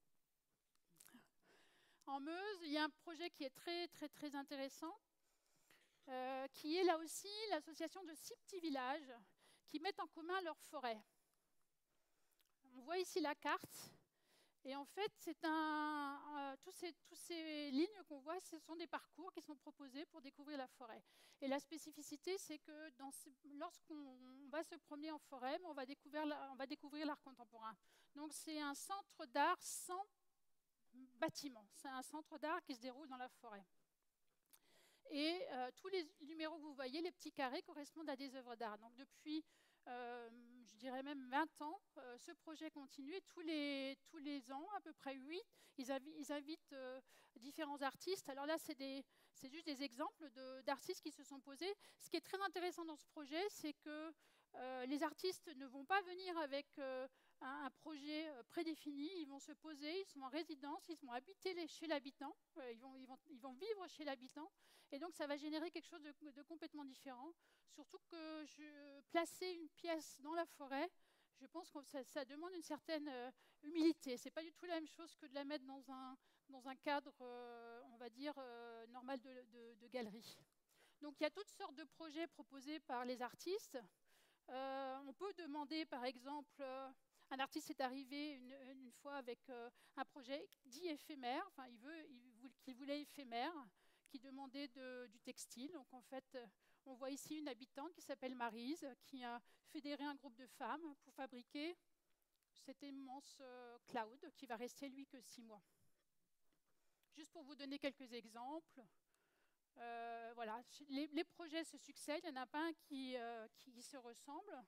En Meuse, il y a un projet qui est très, très, très intéressant, qui est là aussi l'association de 6 petits villages qui mettent en commun leurs forêts. On voit ici la carte, et en fait, tous ces lignes qu'on voit, ce sont des parcours qui sont proposés pour découvrir la forêt. Et la spécificité, c'est que lorsqu'on va se promener en forêt, on va découvrir l'art contemporain. Donc, c'est un centre d'art sans bâtiment. C'est un centre d'art qui se déroule dans la forêt. Et tous les numéros que vous voyez, les petits carrés, correspondent à des œuvres d'art. Donc depuis, je dirais même 20 ans, ce projet continue. Et tous les ans, à peu près 8, ils invitent différents artistes. Alors là, c'est juste des exemples d'artistes qui se sont posés. Ce qui est très intéressant dans ce projet, c'est que les artistes ne vont pas venir avec un projet prédéfini. Ils vont se poser, ils sont en résidence, ils vont habiter chez l'habitant, ils vont vivre chez l'habitant. Et donc, ça va générer quelque chose de complètement différent. Surtout que placer une pièce dans la forêt, je pense que ça demande une certaine humilité. Ce n'est pas du tout la même chose que de la mettre dans un cadre, on va dire, normal de galerie. Donc, il y a toutes sortes de projets proposés par les artistes. On peut demander, par exemple, un artiste est arrivé une fois avec un projet dit éphémère, enfin, qu'il voulait éphémère, qui demandait du textile. Donc, en fait, on voit ici une habitante qui s'appelle Maryse, qui a fédéré un groupe de femmes pour fabriquer cet immense cloud qui va rester, lui, que 6 mois. Juste pour vous donner quelques exemples. Voilà, les projets se succèdent, il n'y en a pas un qui se ressemble.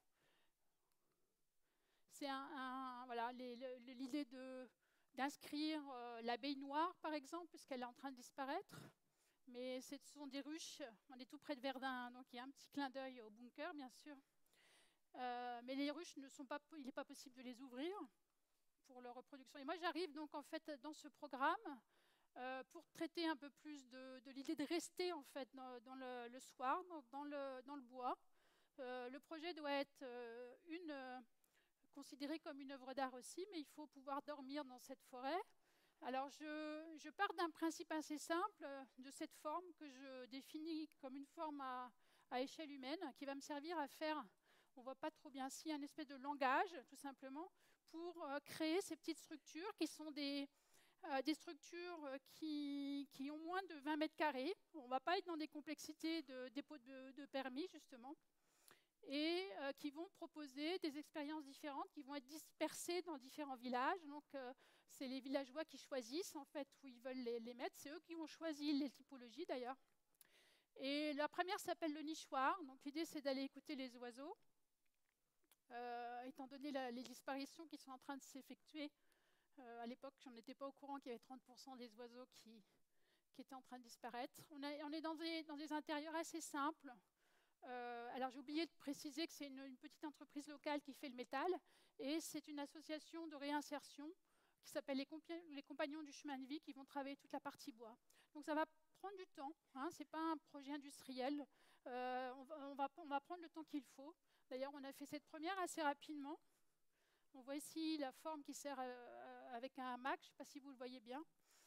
C'est voilà, l'idée d'inscrire l'abeille noire, par exemple, puisqu'elle est en train de disparaître. Mais ce sont des ruches, on est tout près de Verdun, donc il y a un petit clin d'œil au bunker, bien sûr. Mais les ruches, il n'est pas possible de les ouvrir pour leur reproduction. Et moi, j'arrive donc en fait dans ce programme pour traiter un peu plus de l'idée de rester en fait dans le soir, dans le bois. Le projet doit être considéré comme une œuvre d'art aussi, mais il faut pouvoir dormir dans cette forêt. Alors je pars d'un principe assez simple, de cette forme que je définis comme une forme à échelle humaine, qui va me servir à faire, on ne voit pas trop bien ici, un espèce de langage, tout simplement, pour créer ces petites structures qui sont des structures qui ont moins de 20 mètres carrés. On ne va pas être dans des complexités de dépôt de permis, justement, et qui vont proposer des expériences différentes, qui vont être dispersées dans différents villages. Donc, c'est les villageois qui choisissent, en fait, où ils veulent les mettre. C'est eux qui ont choisi les typologies, d'ailleurs. Et la première s'appelle le nichoir. Donc, l'idée, c'est d'aller écouter les oiseaux. Étant donné les disparitions qui sont en train de s'effectuer, à l'époque, on n'était pas au courant qu'il y avait 30% des oiseaux qui étaient en train de disparaître. On est dans des intérieurs assez simples. Alors, j'ai oublié de préciser que c'est une petite entreprise locale qui fait le métal, et c'est une association de réinsertion qui s'appelle les Compagnons du chemin de vie, qui vont travailler toute la partie bois. Donc, ça va prendre du temps. Ce n'est pas un projet industriel. On va prendre le temps qu'il faut. D'ailleurs, on a fait cette première assez rapidement. On voit ici la forme qui sert avec un hamac, je ne sais pas si vous le voyez bien.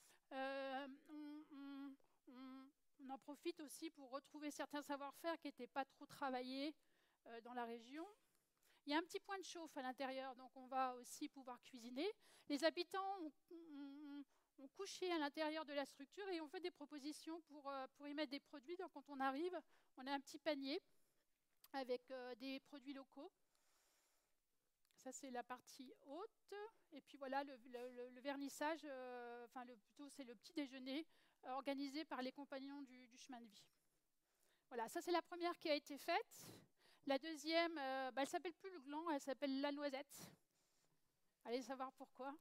On en profite aussi pour retrouver certains savoir-faire qui n'étaient pas trop travaillés dans la région. Il y a un petit point de chauffe à l'intérieur, donc on va aussi pouvoir cuisiner. Les habitants ont couché à l'intérieur de la structure et ont fait des propositions pour y mettre des produits. Donc quand on arrive, on a un petit panier avec des produits locaux. Ça, c'est la partie haute. Et puis voilà, le vernissage, plutôt c'est le petit déjeuner organisé par les compagnons du chemin de vie. Voilà, ça c'est la première qui a été faite. La deuxième, elle s'appelle plus le gland, elle s'appelle la noisette. Allez savoir pourquoi.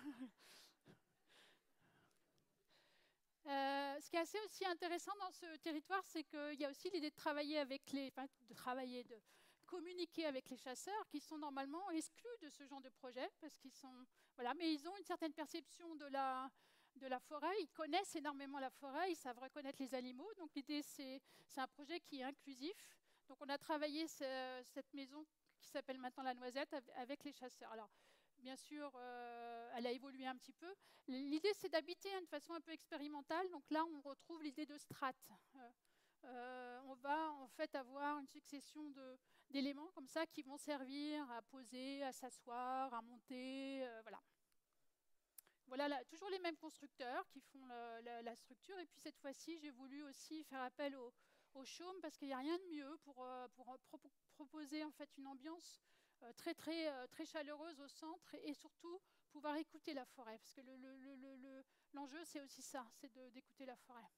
Ce qui est assez aussi intéressant dans ce territoire, c'est qu'il y a aussi l'idée de travailler de communiquer avec les chasseurs qui sont normalement exclus de ce genre de projet parce qu'ils sont, voilà, mais ils ont une certaine perception de la forêt, ils connaissent énormément la forêt, ils savent reconnaître les animaux. Donc l'idée, c'est un projet qui est inclusif. Donc on a travaillé cette maison qui s'appelle maintenant la Noisette avec les chasseurs. Alors bien sûr, elle a évolué un petit peu. L'idée, c'est d'habiter de façon un peu expérimentale. Donc là, on retrouve l'idée de strates. On va en fait avoir une succession d'éléments comme ça qui vont servir à poser, à s'asseoir, à monter, voilà. Voilà, toujours les mêmes constructeurs qui font la structure. Et puis cette fois-ci, j'ai voulu aussi faire appel au chaume parce qu'il n'y a rien de mieux pour proposer en fait une ambiance très chaleureuse au centre et surtout pouvoir écouter la forêt. Parce que l'enjeu, c'est aussi ça, c'est d'écouter la forêt.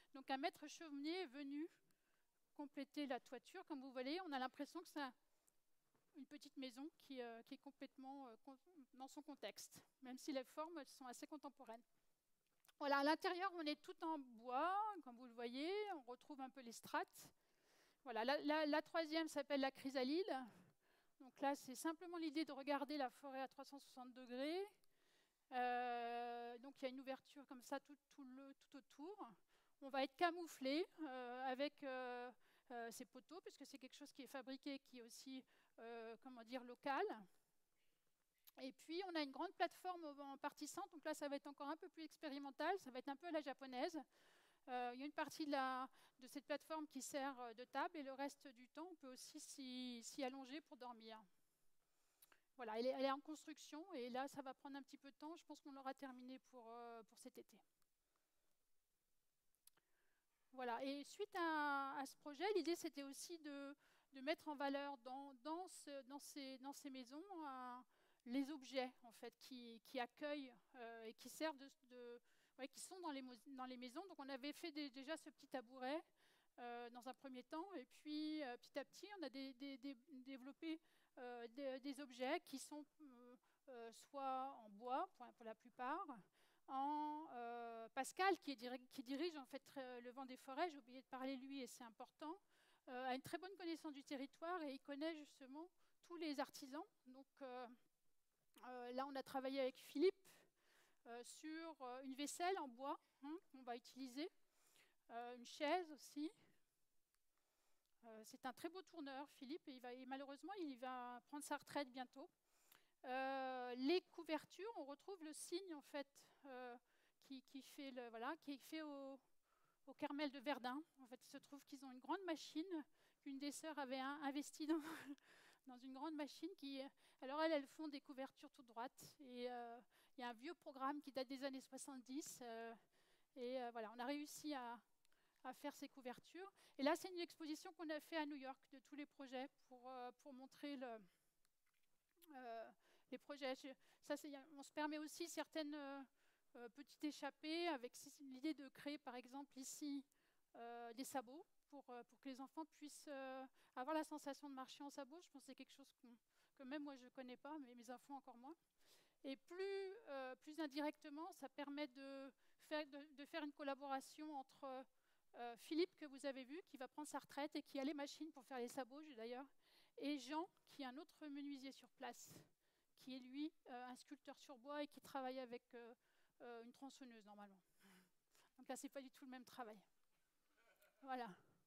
Donc un maître chauvenier est venu compléter la toiture. Comme vous voyez, on a l'impression que c'est une petite maison qui est complètement dans son contexte, même si les formes sont assez contemporaines. Voilà, à l'intérieur, on est tout en bois, comme vous le voyez. On retrouve un peu les strates. Voilà, la troisième s'appelle la chrysalide. Donc là, c'est simplement l'idée de regarder la forêt à 360 degrés. Donc il y a une ouverture comme ça tout autour. On va être camouflé avec ces poteaux, puisque c'est quelque chose qui est fabriqué, qui est aussi local. Et puis on a une grande plateforme en partie centre, donc là ça va être encore un peu plus expérimental, ça va être un peu à la japonaise. Il y a une partie de cette plateforme qui sert de table, et le reste du temps on peut aussi s'y allonger pour dormir. Voilà, elle est en construction, et là ça va prendre un petit peu de temps, je pense qu'on l'aura terminé pour cet été. Voilà, et suite à ce projet, l'idée c'était aussi de mettre en valeur dans ces maisons les objets en fait, qui accueillent et qui servent qui sont dans les maisons. Donc on avait fait déjà ce petit tabouret dans un premier temps, et puis petit à petit on a développé des objets qui sont soit en bois pour la plupart, en Pascal qui dirige en fait le Vent des Forêts, j'ai oublié de parler de lui et c'est important, a une très bonne connaissance du territoire et il connaît justement tous les artisans. Donc là on a travaillé avec Philippe sur une vaisselle en bois qu'on va utiliser, une chaise aussi. C'est un très beau tourneur, Philippe, et malheureusement il va prendre sa retraite bientôt. Les couvertures, on retrouve le signe en fait qui est fait au Carmel de Verdun. En fait, il se trouve qu'ils ont une grande machine qu'une des sœurs avait investi dans une grande machine alors elles font des couvertures toutes droites, et il y a un vieux programme qui date des années 70 voilà, on a réussi à faire ces couvertures. Et là, c'est une exposition qu'on a fait à New York de tous les projets pour montrer les projets. On se permet aussi certaines petites échappées avec l'idée de créer, par exemple, ici, des sabots pour que les enfants puissent avoir la sensation de marcher en sabots. Je pense que c'est quelque chose que même moi je ne connais pas, mais mes enfants encore moins. Et plus indirectement, ça permet de faire une collaboration entre Philippe, que vous avez vu, qui va prendre sa retraite et qui a les machines pour faire les sabots d'ailleurs, et Jean, qui est un autre menuisier sur place, qui est lui un sculpteur sur bois et qui travaille avec une tronçonneuse normalement. Donc là, c'est pas du tout le même travail. Voilà.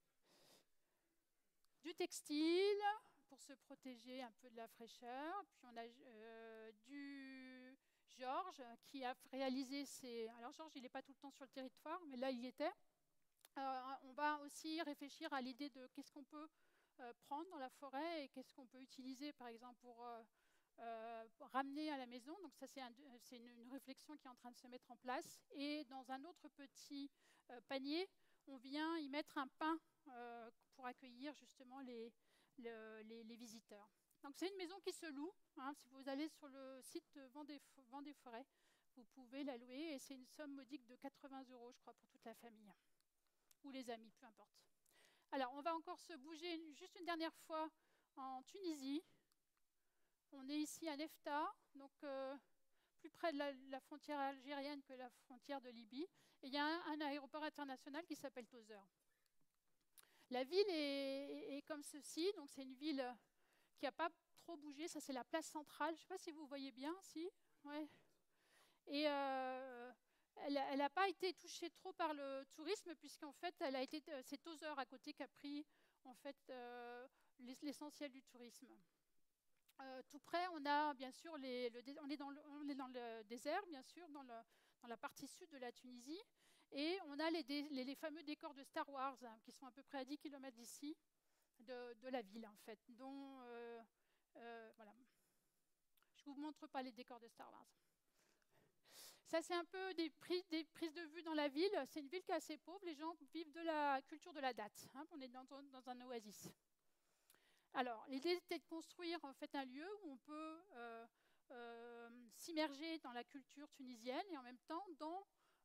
Du textile pour se protéger un peu de la fraîcheur. Puis on a du Georges qui a réalisé Alors Georges, il n'est pas tout le temps sur le territoire, mais là, il y était. On va aussi réfléchir à l'idée de qu'est-ce qu'on peut prendre dans la forêt et qu'est-ce qu'on peut utiliser, par exemple, pour ramener à la maison. Donc ça, c'est une réflexion qui est en train de se mettre en place. Et dans un autre petit panier, on vient y mettre un pain pour accueillir justement les visiteurs. Donc c'est une maison qui se loue. Si vous allez sur le site Vent des Forêts, vous pouvez la louer, et c'est une somme modique de 80 €, je crois, pour toute la famille. Ou les amis, peu importe. Alors, on va encore se bouger juste une dernière fois en Tunisie. On est ici à Nefta, donc plus près de la frontière algérienne que la frontière de Libye. Et il y a un aéroport international qui s'appelle Tozeur. La ville est comme ceci, donc c'est une ville qui n'a pas trop bougé. Ça, c'est la place centrale. Je ne sais pas si vous voyez bien, si. Ouais. Et elle n'a pas été touchée trop par le tourisme, puisqu'en fait, c'est Tozeur à côté qui a pris en fait l'essentiel du tourisme. Tout près, on a bien sûr on est dans le désert, bien sûr, dans la partie sud de la Tunisie, et on a les fameux décors de Star Wars, qui sont à peu près à 10 km d'ici, de la ville en fait. Voilà. Je ne vous montre pas les décors de Star Wars. Ça, c'est un peu des prises de vue dans la ville. C'est une ville qui est assez pauvre. Les gens vivent de la culture de la date. On est dans un oasis. Alors, l'idée était de construire en fait un lieu où on peut s'immerger dans la culture tunisienne et en même temps dans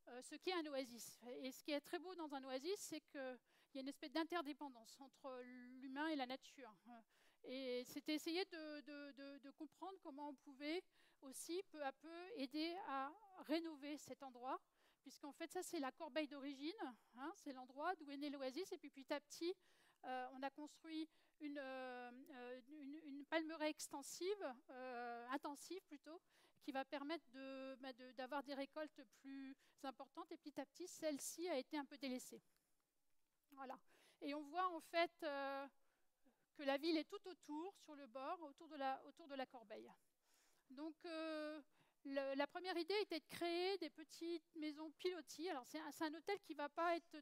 ce qu'est un oasis. Et ce qui est très beau dans un oasis, c'est qu'il y a une espèce d'interdépendance entre l'humain et la nature. Et c'était essayer de comprendre comment on pouvait aussi, peu à peu, aider à rénover cet endroit, puisqu'en fait, ça, c'est la corbeille d'origine, hein, c'est l'endroit d'où est né l'oasis, et puis petit à petit, on a construit une palmeraie extensive, intensive plutôt, qui va permettre d'avoir des récoltes plus importantes, et petit à petit, celle-ci a été un peu délaissée. Voilà. Et on voit en fait que la ville est tout autour, sur le bord, autour de la corbeille. Donc, la première idée était de créer des petites maisons pilotis. Alors, c'est un hôtel qui ne va pas être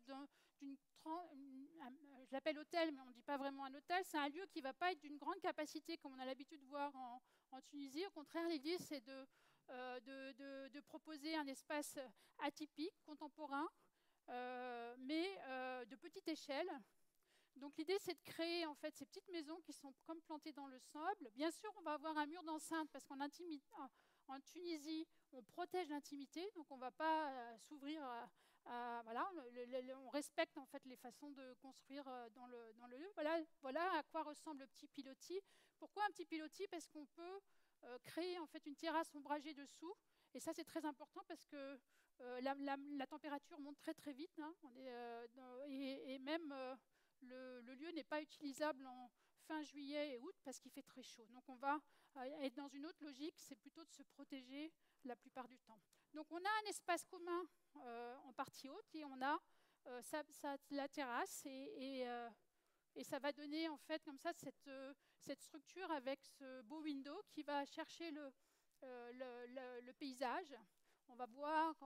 je l'appelle hôtel, mais on ne dit pas vraiment un hôtel. C'est un lieu qui ne va pas être d'une grande capacité, comme on a l'habitude de voir en Tunisie. Au contraire, l'idée, c'est de proposer un espace atypique, contemporain, mais de petite échelle. Donc l'idée, c'est de créer en fait ces petites maisons qui sont comme plantées dans le sable. Bien sûr, on va avoir un mur d'enceinte parce qu'en Tunisie, on protège l'intimité, donc on ne va pas s'ouvrir voilà, on respecte en fait les façons de construire dans le lieu. Voilà à quoi ressemble le petit pilotis. Pourquoi un petit pilotis? Parce qu'on peut créer en fait une terrasse ombragée dessous. Et ça, c'est très important parce que la température monte très très vite, hein. Et même le lieu n'est pas utilisable en fin juillet et août parce qu'il fait très chaud. Donc on va être dans une autre logique, c'est plutôt de se protéger la plupart du temps. Donc on a un espace commun en partie haute et on a la terrasse et ça va donner en fait comme ça cette structure avec ce beau window qui va chercher le paysage. On va voir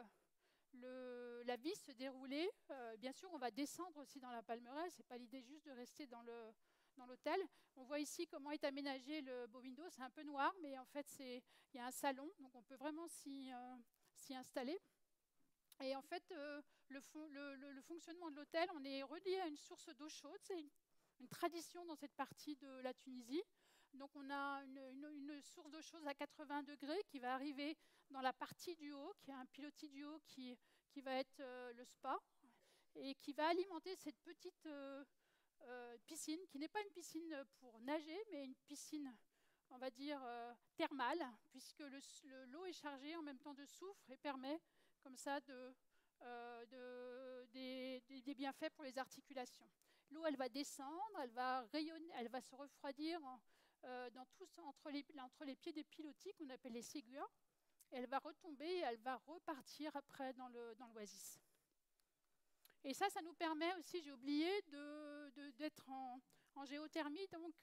la vie se dérouler. Bien sûr, on va descendre aussi dans la palmeraie. Ce n'est pas l'idée juste de rester dans l'hôtel. On voit ici comment est aménagé le beau window. C'est un peu noir, mais en fait, il y a un salon, donc on peut vraiment s'y installer. Et en fait, le fonctionnement de l'hôtel, on est relié à une source d'eau chaude. C'est une tradition dans cette partie de la Tunisie. Donc on a une source d'eau chaude à 80 degrés qui va arriver dans la partie du haut, qui est un pilotis du haut qui va être le spa, et qui va alimenter cette petite piscine, qui n'est pas une piscine pour nager, mais une piscine, on va dire, thermale, puisque l'eau est chargée en même temps de soufre et permet comme ça des bienfaits pour les articulations. L'eau, elle va descendre, elle va rayonner, elle va se refroidir entre les pieds des pilotis qu'on appelle les séguias, et elle va retomber et elle va repartir après dans l'oasis. Et ça nous permet aussi, j'ai oublié, d'être en géothermie. Donc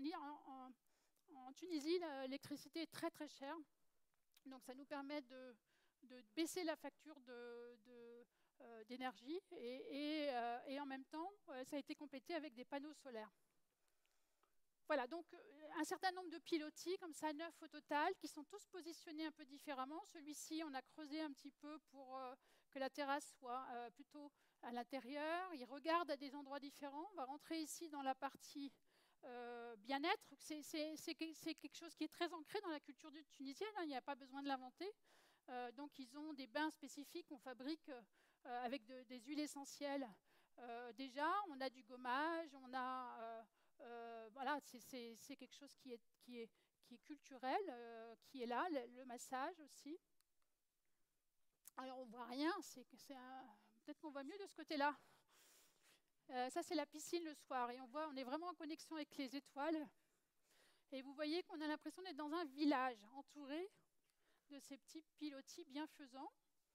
en Tunisie, l'électricité est très très chère. Donc ça nous permet de baisser la facture d'énergie et en même temps, ça a été complété avec des panneaux solaires. Voilà, donc un certain nombre de pilotis, comme ça, 9 au total, qui sont tous positionnés un peu différemment. Celui-ci, on a creusé un petit peu pour que la terrasse soit plutôt à l'intérieur. Il regarde à des endroits différents. On va rentrer ici dans la partie bien-être. C'est quelque chose qui est très ancré dans la culture tunisienne, hein, il n'y a pas besoin de l'inventer. Donc ils ont des bains spécifiques qu'on fabrique avec des huiles essentielles. Déjà, on a du gommage, on a... voilà, c'est quelque chose qui est culturel, qui est là, le massage aussi. Alors on ne voit rien, peut-être qu'on voit mieux de ce côté-là. Ça c'est la piscine le soir et on est vraiment en connexion avec les étoiles. Et vous voyez qu'on a l'impression d'être dans un village entouré de ces petits pilotis bienfaisants.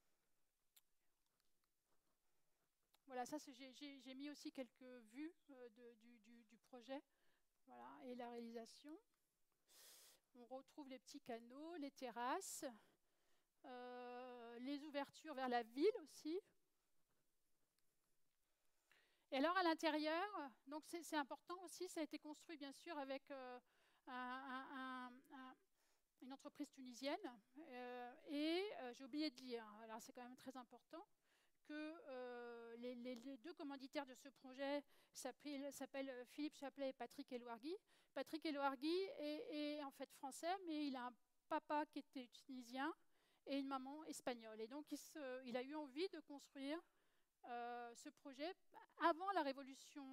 Voilà, ça j'ai mis aussi quelques vues du projet, voilà, et la réalisation. On retrouve les petits canaux, les terrasses, les ouvertures vers la ville aussi. Et alors à l'intérieur, donc c'est important aussi, ça a été construit bien sûr avec une entreprise tunisienne. Et j'ai oublié de dire, alors c'est quand même très important, que les deux commanditaires de ce projet s'appellent Philippe Chaplet et Patrick Elouargui. Patrick Elouargui est en fait français, mais il a un papa qui était tunisien et une maman espagnole. Et donc, il a eu envie de construire ce projet avant la révolution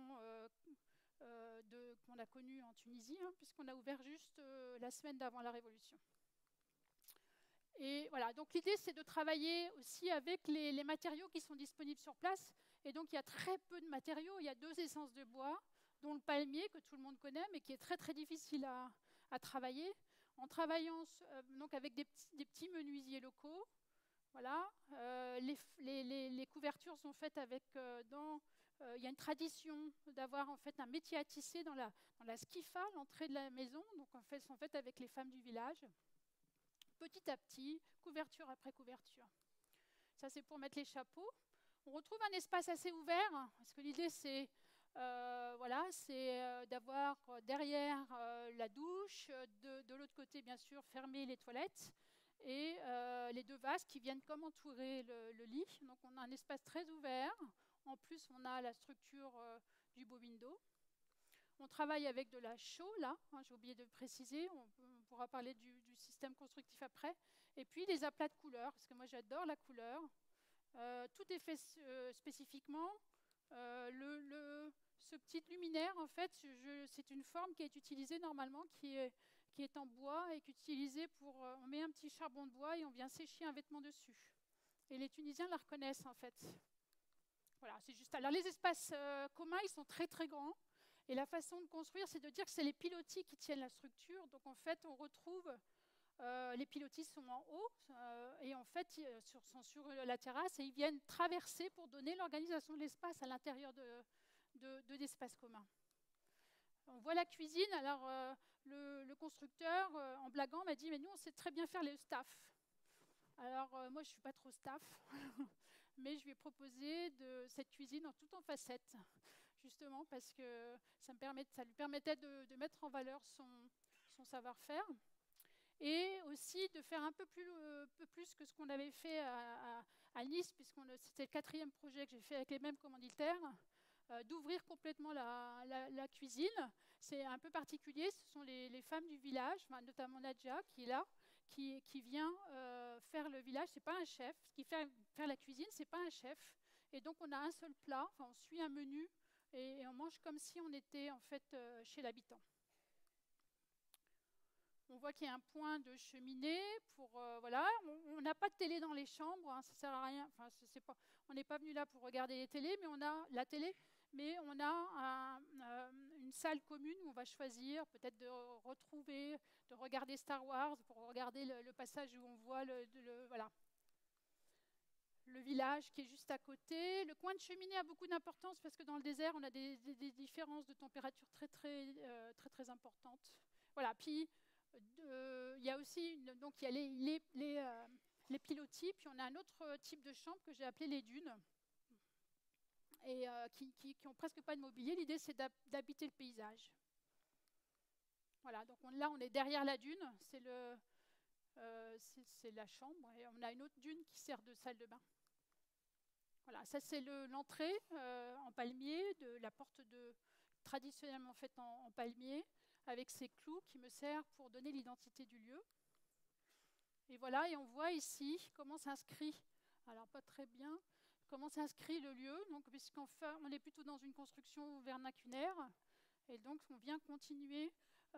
qu'on a connue en Tunisie, hein, puisqu'on a ouvert juste la semaine d'avant la révolution. Et voilà, donc l'idée, c'est de travailler aussi avec les matériaux qui sont disponibles sur place. Et donc, il y a très peu de matériaux. Il y a 2 essences de bois, dont le palmier, que tout le monde connaît, mais qui est très, très difficile à travailler. En travaillant donc avec des petits menuisiers locaux. Voilà. Les couvertures sont faites avec... il y a une tradition d'avoir en fait un métier à tisser dans la skifa, l'entrée de la maison. Donc, en fait, sont faites avec les femmes du village. Petit à petit, couverture après couverture. Ça, c'est pour mettre les chapeaux. On retrouve un espace assez ouvert, parce que l'idée, c'est d'avoir derrière la douche, de l'autre côté, bien sûr, fermer les toilettes, et les 2 vases qui viennent comme entourer le lit. Donc, on a un espace très ouvert. En plus, on a la structure du beau window. On travaille avec de la chaux, là, hein, j'ai oublié de préciser, on pourra parler du système constructif après. Et puis les aplats de couleurs, parce que moi j'adore la couleur. Tout est fait spécifiquement. Ce petit luminaire, en fait, c'est une forme qui est utilisée normalement, qui est en bois et qui est utilisée pour... on met un petit charbon de bois et on vient sécher un vêtement dessus. Et les Tunisiens la reconnaissent, en fait. Voilà, c'est juste... Alors les espaces communs, ils sont très très grands. Et la façon de construire, c'est de dire que c'est les pilotis qui tiennent la structure. Donc en fait, on retrouve... les pilotis sont en haut et en fait sont sur la terrasse et ils viennent traverser pour donner l'organisation de l'espace à l'intérieur de l'espace commun. On voit la cuisine. Alors le constructeur, en blaguant, m'a dit « mais nous on sait très bien faire les staff ». Alors moi je ne suis pas trop staff, mais je lui ai proposé cette cuisine tout en facettes, justement parce que ça lui permettait de mettre en valeur son savoir-faire. Et aussi de faire un peu plus que ce qu'on avait fait à Nice, puisque c'était le 4e projet que j'ai fait avec les mêmes commanditaires, d'ouvrir complètement la cuisine. C'est un peu particulier, ce sont les femmes du village, notamment Nadja qui est là, qui vient faire le village. C'est pas un chef, ce qui fait faire la cuisine, c'est pas un chef. Et donc on a un seul plat, on suit un menu et on mange comme si on était en fait chez l'habitant. On voit qu'il y a un point de cheminée pour voilà. On n'a pas de télé dans les chambres, hein, ça sert à rien. Enfin, on n'est pas venu là pour regarder les télés, mais on a la télé, mais on a une salle commune où on va choisir peut-être de regarder Star Wars, pour regarder le passage où on voit voilà. Le village qui est juste à côté. Le coin de cheminée a beaucoup d'importance parce que dans le désert, on a des différences de température très importantes. Voilà. Puis il y a aussi donc il y a les pilotis, puis on a un autre type de chambre que j'ai appelé les dunes, et qui n'ont presque pas de mobilier. L'idée, c'est d'habiter le paysage. Voilà, donc là, on est derrière la dune, c'est la chambre, et on a une autre dune qui sert de salle de bain. Voilà, ça c'est l'entrée en palmier, de la porte traditionnellement faite en palmier, avec ces clous qui me servent pour donner l'identité du lieu. Et voilà, et on voit ici comment s'inscrit, alors pas très bien, comment s'inscrit le lieu, donc puisqu'enfin on est plutôt dans une construction vernaculaire, et donc on vient continuer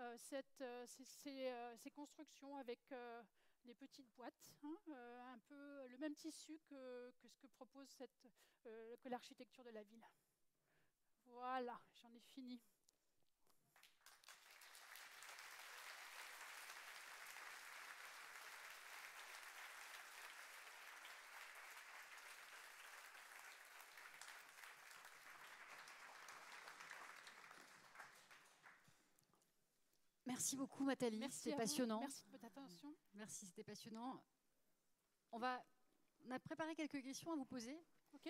ces constructions avec des petites boîtes, hein, un peu le même tissu que ce que propose que l'architecture de la ville. Voilà, j'en ai fini. Merci beaucoup, Nathalie. C'était passionnant. Merci de votre attention. Merci, c'était passionnant. On a préparé quelques questions à vous poser. Ok.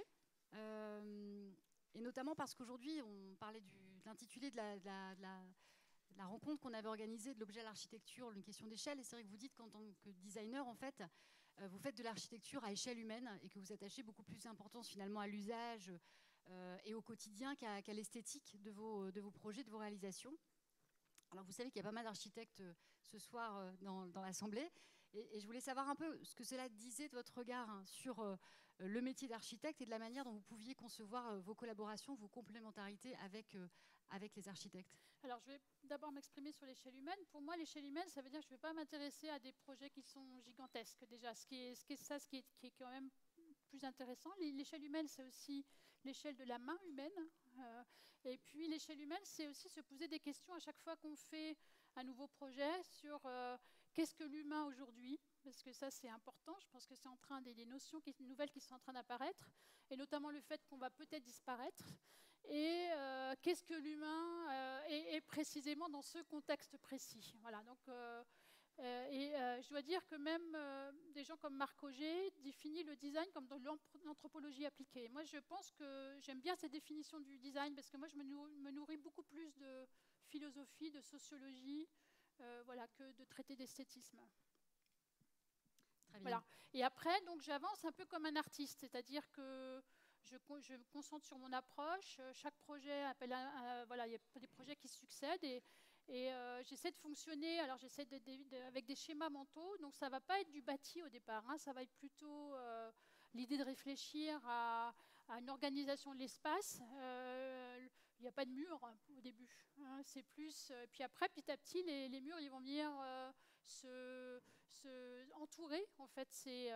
Et notamment parce qu'aujourd'hui, on parlait de l'intitulé de la rencontre qu'on avait organisée de l'objet à l'architecture, une question d'échelle. Et c'est vrai que vous dites qu'en tant que designer, en fait, vous faites de l'architecture à échelle humaine et que vous attachez beaucoup plus d'importance finalement à l'usage et au quotidien qu'à l'esthétique de vos projets, de vos réalisations. Alors vous savez qu'il y a pas mal d'architectes ce soir dans l'Assemblée. Et je voulais savoir un peu ce que cela disait de votre regard sur le métier d'architecte et de la manière dont vous pouviez concevoir vos collaborations, vos complémentarités avec les architectes. Alors, je vais d'abord m'exprimer sur l'échelle humaine. Pour moi, l'échelle humaine, ça veut dire que je ne vais pas m'intéresser à des projets qui sont gigantesques, déjà. Ce qui est quand même plus intéressant. L'échelle humaine, c'est aussi l'échelle de la main humaine. Et puis, l'échelle humaine, c'est aussi se poser des questions à chaque fois qu'on fait un nouveau projet sur qu'est-ce que l'humain aujourd'hui, parce que ça, c'est important. Je pense que c'est en train des notions nouvelles qui sont en train d'apparaître, et notamment le fait qu'on va peut-être disparaître. Et qu'est-ce que l'humain est précisément dans ce contexte précis. Voilà, donc, je dois dire que même des gens comme Marc Auger définissent le design comme dans l'anthropologie appliquée. Moi, je pense que j'aime bien cette définition du design parce que moi, je me nourris beaucoup plus de philosophie, de sociologie, voilà, que de traiter d'esthétisme. Très bien. Voilà. Et après, donc, j'avance un peu comme un artiste, c'est-à-dire que je me concentre sur mon approche. Chaque projet appelle voilà, il y a des projets qui succèdent et j'essaie de fonctionner. Alors j'essaie avec des schémas mentaux. Donc ça va pas être du bâti au départ. Hein, ça va être plutôt l'idée de réfléchir à une organisation de l'espace. Il n'y a pas de mur au début. Hein, c'est plus. Puis après, petit à petit, les murs, ils vont venir se entourer en fait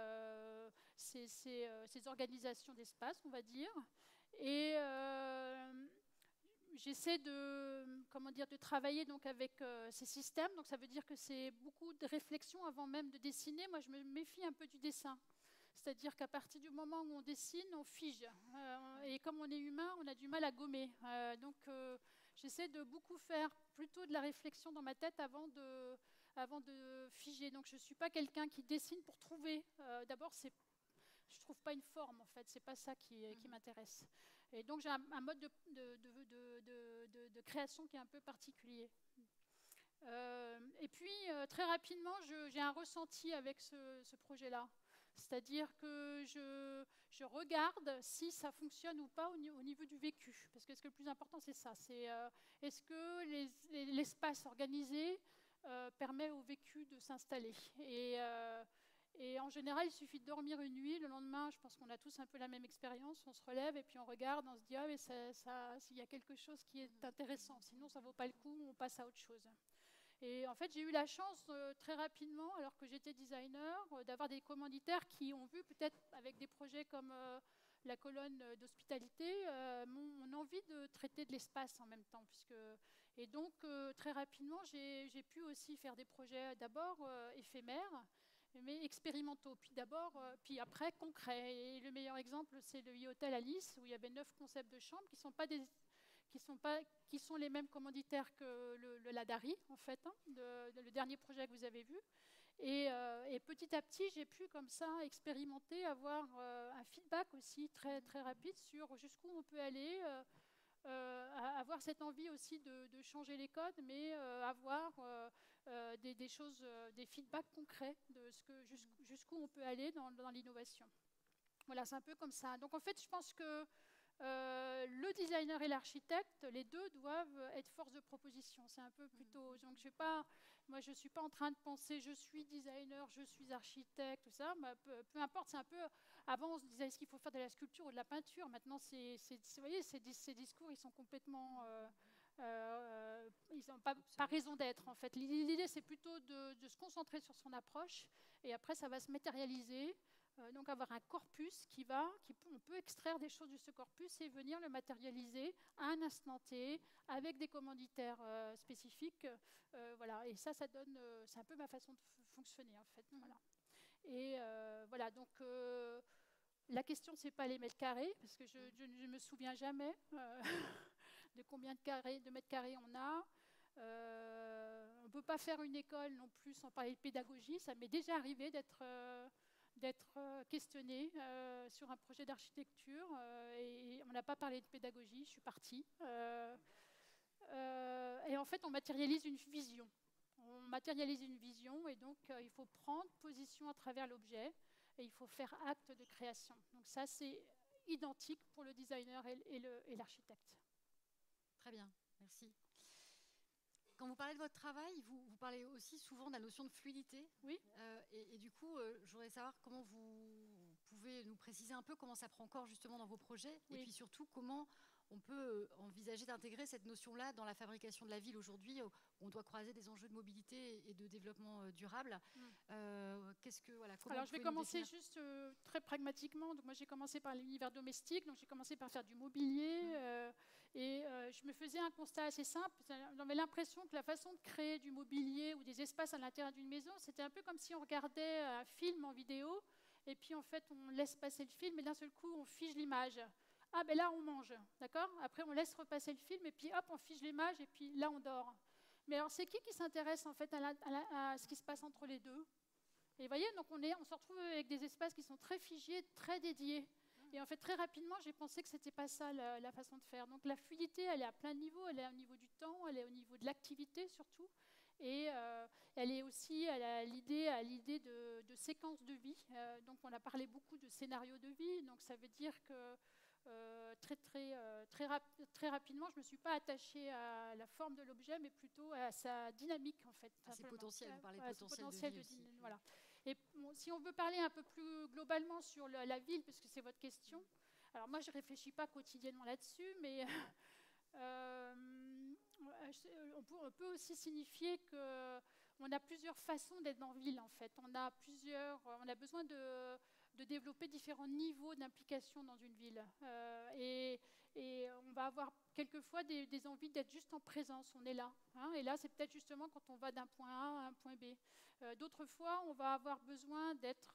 ces organisations d'espace, on va dire. Et j'essaie de travailler donc avec ces systèmes. Donc ça veut dire que c'est beaucoup de réflexion avant même de dessiner. Moi, je me méfie un peu du dessin. C'est-à-dire qu'à partir du moment où on dessine, on fige. Et comme on est humain, on a du mal à gommer. Donc j'essaie de beaucoup faire plutôt de la réflexion dans ma tête avant de figer. Donc je ne suis pas quelqu'un qui dessine pour trouver. D'abord, je ne trouve pas une forme, en fait. Ce n'est pas ça qui m'intéresse. Et donc j'ai un mode de création qui est un peu particulier. Et puis, très rapidement, j'ai un ressenti avec ce projet-là. C'est-à-dire que je regarde si ça fonctionne ou pas au niveau du vécu. Parce que le plus important, c'est ça. C'est est-ce que l'espace organisé permet au vécu de s'installer. Et en général, il suffit de dormir une nuit. Le lendemain, je pense qu'on a tous un peu la même expérience. On se relève et puis on regarde, on se dit « Ah, mais il y a quelque chose qui est intéressant. Sinon, ça ne vaut pas le coup, on passe à autre chose. » Et en fait, j'ai eu la chance très rapidement, alors que j'étais designer, d'avoir des commanditaires qui ont vu peut-être avec des projets comme la colonne d'hospitalité mon envie de traiter de l'espace en même temps. Et donc, très rapidement, j'ai pu aussi faire des projets d'abord éphémères, mais expérimentaux, puis après concrets. Et le meilleur exemple, c'est le e-Hotel Alice, où il y avait 9 concepts de chambres qui sont les mêmes commanditaires que le Ladari, en fait, hein, le dernier projet que vous avez vu. Et petit à petit, j'ai pu comme ça expérimenter, avoir un feedback aussi très, très rapide sur jusqu'où on peut aller, avoir cette envie aussi de changer les codes, mais avoir des choses, des feedbacks concrets de jusqu'où on peut aller dans l'innovation. Voilà, c'est un peu comme ça. Donc en fait, je pense que le designer et l'architecte, les deux doivent être force de proposition. C'est un peu plutôt. Donc moi, je ne suis pas en train de penser je suis designer, je suis architecte, tout ça. Bah, peu importe, c'est un peu. Avant, on se disait est-ce qu'il faut faire de la sculpture ou de la peinture. Maintenant, vous voyez, ces discours, ils sont complètement. Ils n'ont pas raison d'être, en fait. L'idée, c'est plutôt de se concentrer sur son approche et après, ça va se matérialiser. Donc avoir un corpus on peut extraire des choses de ce corpus et venir le matérialiser à un instant T avec des commanditaires spécifiques. Voilà. Et ça donne, c'est un peu ma façon de fonctionner en fait. Voilà. Et voilà, donc la question c'est pas les mètres carrés parce que je ne me souviens jamais de combien de mètres carrés on a. On ne peut pas faire une école non plus sans parler de pédagogie. Ça m'est déjà arrivé d'être questionné sur un projet d'architecture et on n'a pas parlé de pédagogie, je suis partie. Et en fait, on matérialise une vision. Et donc il faut prendre position à travers l'objet et il faut faire acte de création. Donc ça, c'est identique pour le designer et l'architecte. Très bien, merci. Quand vous parlez de votre travail, vous parlez aussi souvent de la notion de fluidité. Oui. Et du coup, je voudrais savoir comment vous pouvez nous préciser un peu comment ça prend corps justement dans vos projets, Oui. et puis surtout comment on peut envisager d'intégrer cette notion-là dans la fabrication de la ville aujourd'hui, où on doit croiser des enjeux de mobilité et de développement durable. Alors, je vais commencer juste très pragmatiquement. Donc, moi, j'ai commencé par l'univers domestique. Donc, j'ai commencé par faire du mobilier. Je me faisais un constat assez simple. J'avais l'impression que la façon de créer du mobilier ou des espaces à l'intérieur d'une maison, c'était un peu comme si on regardait un film en vidéo. Et puis, en fait, on laisse passer le film et d'un seul coup, on fige l'image. Ah, ben là, on mange, d'accord? Après, on laisse repasser le film et puis, hop, on fige l'image et puis là, on dort. Mais alors, c'est qui s'intéresse, en fait, à ce qui se passe entre les deux? Et vous voyez, donc on se retrouve avec des espaces qui sont très figés, très dédiés. Et en fait, très rapidement, j'ai pensé que ce n'était pas ça la façon de faire. Donc la fluidité, elle est à plein niveau. Elle est au niveau du temps, elle est au niveau de l'activité surtout. Et elle est aussi à l'idée de séquence de vie. Donc on a parlé beaucoup de scénario de vie. Donc ça veut dire que très rapidement, je ne me suis pas attachée à la forme de l'objet, mais plutôt à sa dynamique, en fait. À ses potentiels, vous parlez de potentiel de vie aussi. Voilà. Et bon, si on veut parler un peu plus globalement sur la ville, puisque c'est votre question, alors moi, je ne réfléchis pas quotidiennement là-dessus, mais on peut aussi signifier qu'on a plusieurs façons d'être en ville, en fait. On a besoin de développer différents niveaux d'implication dans une ville. Et on va avoir quelquefois des envies d'être juste en présence, on est là. Hein, et là, c'est peut-être justement quand on va d'un point A à un point B. D'autres fois, on va avoir besoin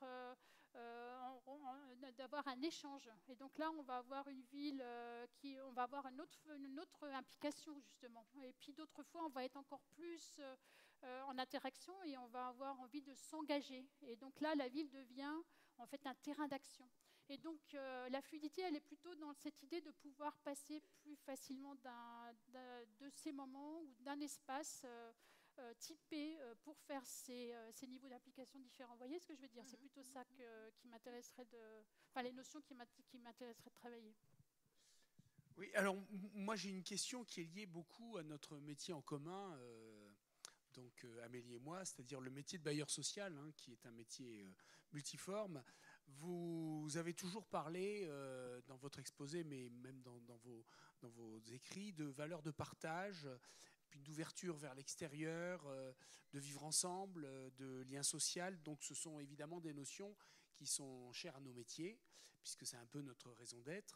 d'avoir un échange. Et donc là, on va avoir une ville on va avoir une autre implication, justement. Et puis d'autres fois, on va être encore plus en interaction et on va avoir envie de s'engager. Et donc là, la ville devient en fait un terrain d'action. Et donc la fluidité, elle est plutôt dans cette idée de pouvoir passer plus facilement de ces moments ou d'un espace typé pour faire ces niveaux d'application différents. Vous voyez ce que je veux dire? C'est plutôt ça qui m'intéresserait les notions qui m'intéresseraient de travailler. Oui, alors moi j'ai une question qui est liée beaucoup à notre métier en commun, donc Amélie et moi, c'est-à-dire le métier de bailleur social, hein, qui est un métier multiforme. Vous avez toujours parlé dans votre exposé, mais même dans vos écrits, de valeurs de partage, puis d'ouverture vers l'extérieur, de vivre ensemble, de lien social. Donc ce sont évidemment des notions qui sont chères à nos métiers, puisque c'est un peu notre raison d'être.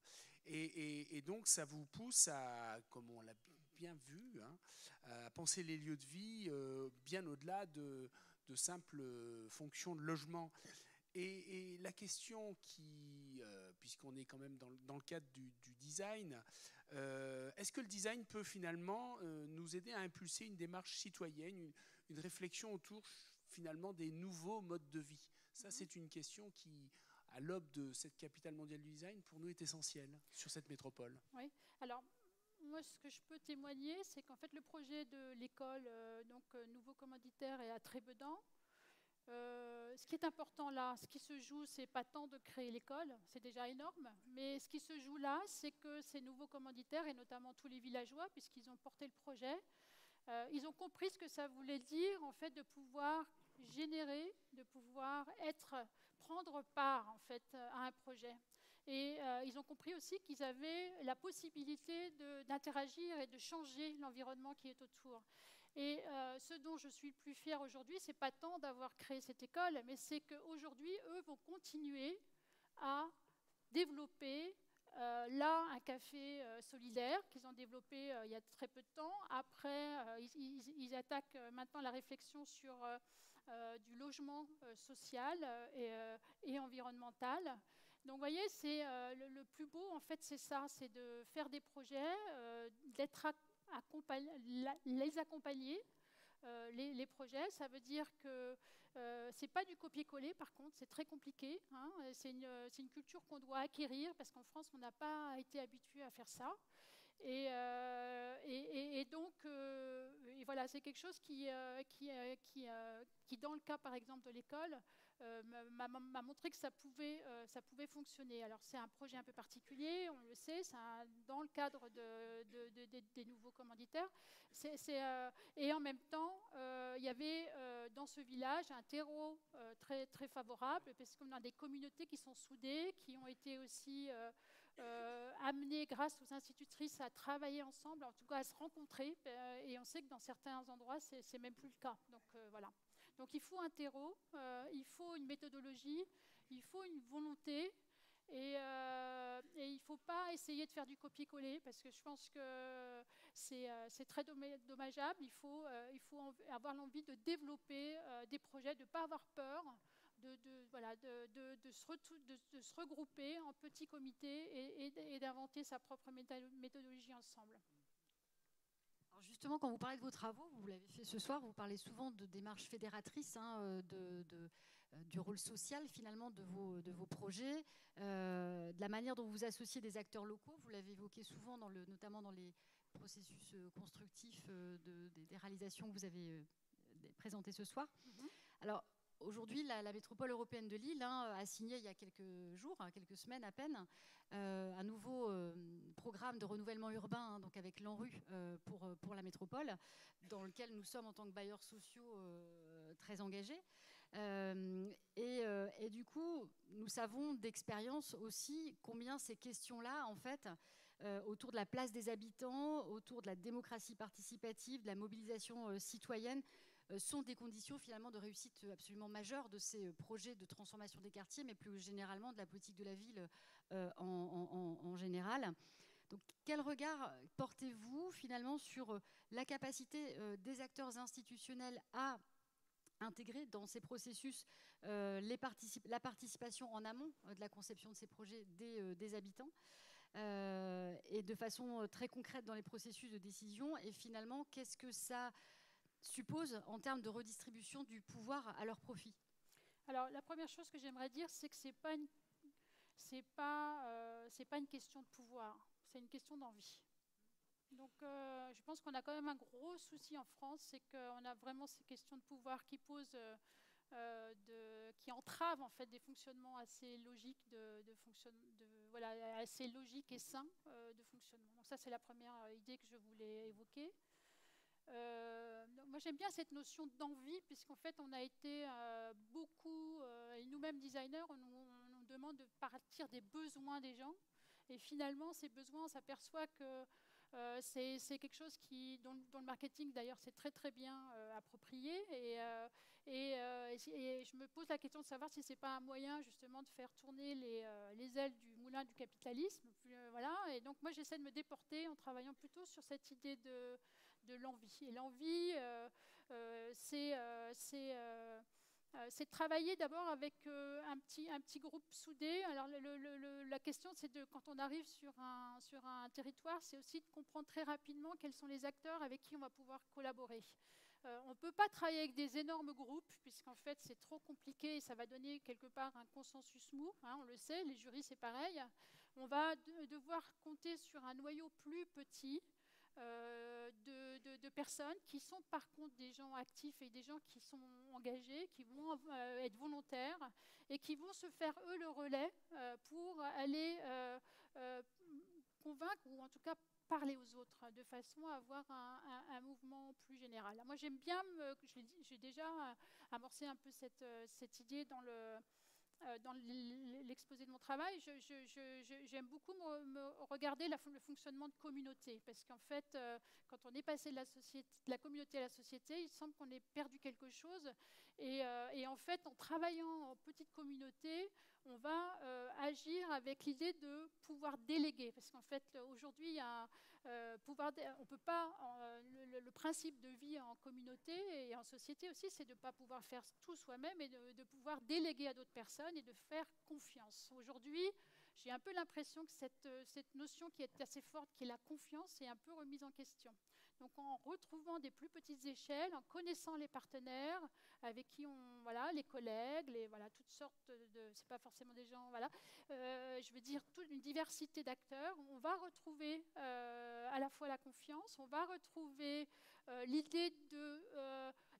Et donc ça vous pousse à, comme on l'a bien vu, hein, à penser les lieux de vie bien au-delà de simples fonctions de logement. Et la question puisqu'on est quand même dans le cadre du design, est-ce que le design peut finalement nous aider à impulser une démarche citoyenne, une réflexion autour finalement des nouveaux modes de vie? Ça, c'est une question qui, à l'aube de cette capitale mondiale du design, pour nous est essentielle sur cette métropole. Oui, alors moi, ce que je peux témoigner, c'est qu'en fait, le projet de l'école, Nouveau Commanditaire, est à Trébedan. Ce qui est important là, ce qui se joue, c'est pas tant de créer l'école, c'est déjà énorme, mais ce qui se joue là, c'est que ces nouveaux commanditaires, et notamment tous les villageois, puisqu'ils ont porté le projet, ils ont compris ce que ça voulait dire, en fait, de pouvoir générer, de pouvoir prendre part, en fait, à un projet. Et ils ont compris aussi qu'ils avaient la possibilité d'interagir et de changer l'environnement qui est autour. Et ce dont je suis le plus fière aujourd'hui, ce n'est pas tant d'avoir créé cette école, mais c'est qu'aujourd'hui, eux vont continuer à développer là un café solidaire qu'ils ont développé il y a très peu de temps. Après, ils attaquent maintenant la réflexion sur du logement social et environnemental. Donc, vous voyez, c'est le plus beau, en fait, c'est ça, c'est de faire des projets, les accompagner, les projets. Ça veut dire que c'est pas du copier-coller, par contre, c'est très compliqué. Hein, c'est une culture qu'on doit acquérir, parce qu'en France, on n'a pas été habitué à faire ça. Et donc, voilà, c'est quelque chose qui, dans le cas, par exemple, de l'école, m'a montré que ça pouvait fonctionner. Alors c'est un projet un peu particulier, on le sait, dans le cadre des nouveaux commanditaires. Et en même temps, il y avait dans ce village un terreau très, très favorable, parce qu'on a des communautés qui sont soudées, qui ont été aussi amenées grâce aux institutrices à travailler ensemble, en tout cas à se rencontrer. Et on sait que dans certains endroits, c'est même plus le cas. Donc voilà. Donc il faut un terreau, il faut une méthodologie, il faut une volonté, et il ne faut pas essayer de faire du copier-coller, parce que je pense que c'est très dommageable. Il faut avoir l'envie de développer des projets, de ne pas avoir peur, de se regrouper en petits comités et d'inventer sa propre méthodologie ensemble. Alors justement, quand vous parlez de vos travaux, vous l'avez fait ce soir, vous parlez souvent de démarches fédératrices, du rôle social finalement de vos projets, de la manière dont vous associez des acteurs locaux. Vous l'avez évoqué souvent, notamment dans les processus constructifs des réalisations que vous avez présentées ce soir. Alors, aujourd'hui, la métropole européenne de Lille a signé il y a quelques jours, quelques semaines à peine, un nouveau programme de renouvellement urbain, donc avec l'ANRU pour la métropole, dans lequel nous sommes en tant que bailleurs sociaux très engagés. Et du coup, nous savons d'expérience aussi combien ces questions-là, en fait, autour de la place des habitants, autour de la démocratie participative, de la mobilisation citoyenne, sont des conditions finalement de réussite absolument majeures de ces projets de transformation des quartiers, mais plus généralement de la politique de la ville en général. Donc, quel regard portez-vous finalement sur la capacité des acteurs institutionnels à intégrer dans ces processus la participation en amont de la conception de ces projets des habitants, et de façon très concrète dans les processus de décision, et finalement qu'est-ce que ça suppose en termes de redistribution du pouvoir à leur profit? Alors la première chose que j'aimerais dire, c'est que c'est pas une question de pouvoir, c'est une question d'envie. Donc je pense qu'on a quand même un gros souci en France, c'est qu'on a vraiment ces questions de pouvoir qui posent, qui entravent en fait des fonctionnements assez logiques, assez logiques et sains de fonctionnement. Donc ça, c'est la première idée que je voulais évoquer. Moi j'aime bien cette notion d'envie, puisqu'en fait on a été beaucoup, et nous-mêmes designers, on nous demande de partir des besoins des gens, et finalement ces besoins, on s'aperçoit que c'est quelque chose dont le marketing d'ailleurs s'est très très bien approprié, et je me pose la question de savoir si c'est pas un moyen justement de faire tourner les ailes du moulin du capitalisme, voilà. Et donc moi j'essaie de me déporter en travaillant plutôt sur cette idée de l'envie. Et l'envie, c'est de travailler d'abord avec un petit groupe soudé. Alors la question, c'est quand on arrive sur un territoire, c'est aussi de comprendre très rapidement quels sont les acteurs avec qui on va pouvoir collaborer. On ne peut pas travailler avec des énormes groupes, puisqu'en fait c'est trop compliqué et ça va donner quelque part un consensus mou, on le sait, les jurys c'est pareil. On va devoir compter sur un noyau plus petit, de personnes qui sont par contre des gens actifs et des gens qui sont engagés, qui vont être volontaires et qui vont se faire eux le relais pour aller convaincre, ou en tout cas parler aux autres, de façon à avoir un mouvement plus général. Alors moi j'aime bien, j'ai déjà amorcé un peu cette idée dans l'exposé de mon travail. J'aime beaucoup me regarder le fonctionnement de communauté, parce qu'en fait, quand on est passé de la communauté à la société, il semble qu'on ait perdu quelque chose. Et en fait, en travaillant en petite communauté, on va agir avec l'idée de pouvoir déléguer, parce qu'en fait, aujourd'hui, il y a on peut pas. Le principe de vie en communauté et en société aussi, c'est de ne pas pouvoir faire tout soi-même, et de pouvoir déléguer à d'autres personnes et de faire confiance. Aujourd'hui, j'ai un peu l'impression que cette notion qui est assez forte, qui est la confiance, est un peu remise en question. Donc en retrouvant des plus petites échelles, en connaissant les partenaires avec qui les collègues, toutes sortes c'est pas forcément des gens, je veux dire toute une diversité d'acteurs, on va retrouver à la fois la confiance, on va retrouver l'idée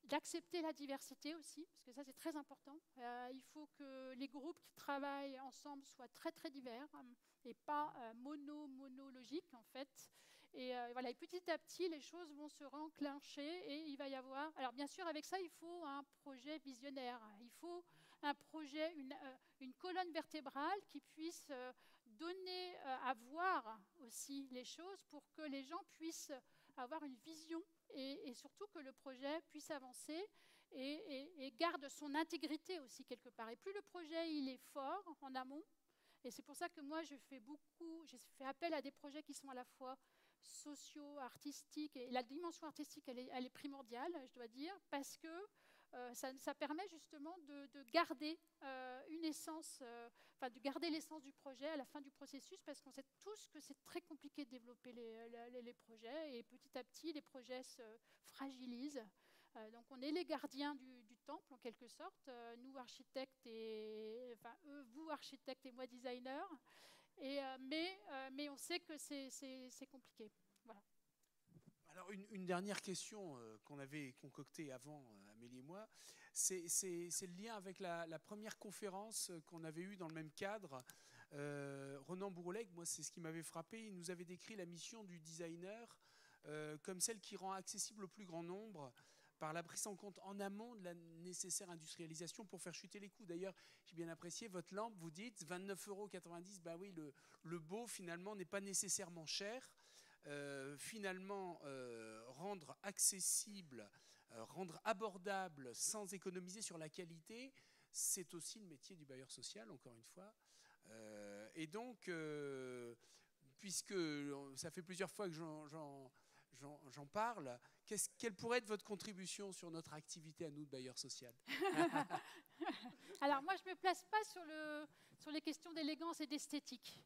d'accepter la diversité aussi, parce que ça c'est très important. Il faut que les groupes qui travaillent ensemble soient très très divers et pas monologiques en fait. Et voilà, et petit à petit, les choses vont se renclencher et il va y avoir... Alors bien sûr, avec ça, il faut un projet visionnaire. Il faut un projet, une colonne vertébrale qui puisse donner à voir aussi les choses pour que les gens puissent avoir une vision et surtout que le projet puisse avancer et garde son intégrité aussi quelque part. Et plus le projet il est fort en amont, et c'est pour ça que moi j'ai fait appel à des projets qui sont à la fois sociaux, artistiques, et la dimension artistique elle est primordiale, je dois dire, parce que ça permet justement de garder une essence, de garder l'essence du projet à la fin du processus, parce qu'on sait tous que c'est très compliqué de développer les projets, et petit à petit, les projets se fragilisent. Donc on est les gardiens du temple, en quelque sorte, nous architectes, vous architectes et moi designer, mais on sait que c'est compliqué. Voilà. Alors une dernière question qu'on avait concoctée avant, Amélie et moi, c'est le lien avec la première conférence qu'on avait eue dans le même cadre. Ronan Bourleg, moi c'est ce qui m'avait frappé, il nous avait décrit la mission du designer comme celle qui rend accessible au plus grand nombre par la prise en compte en amont de la nécessaire industrialisation pour faire chuter les coûts. D'ailleurs, j'ai bien apprécié votre lampe, vous dites 29,90 €, ben oui, le beau finalement n'est pas nécessairement cher. Finalement, rendre accessible, rendre abordable sans économiser sur la qualité, c'est aussi le métier du bailleur social, encore une fois. Et donc, puisque ça fait plusieurs fois que j'en parle, quelle pourrait être votre contribution sur notre activité à nous de bailleur social? Alors moi, je ne me place pas sur les questions d'élégance et d'esthétique.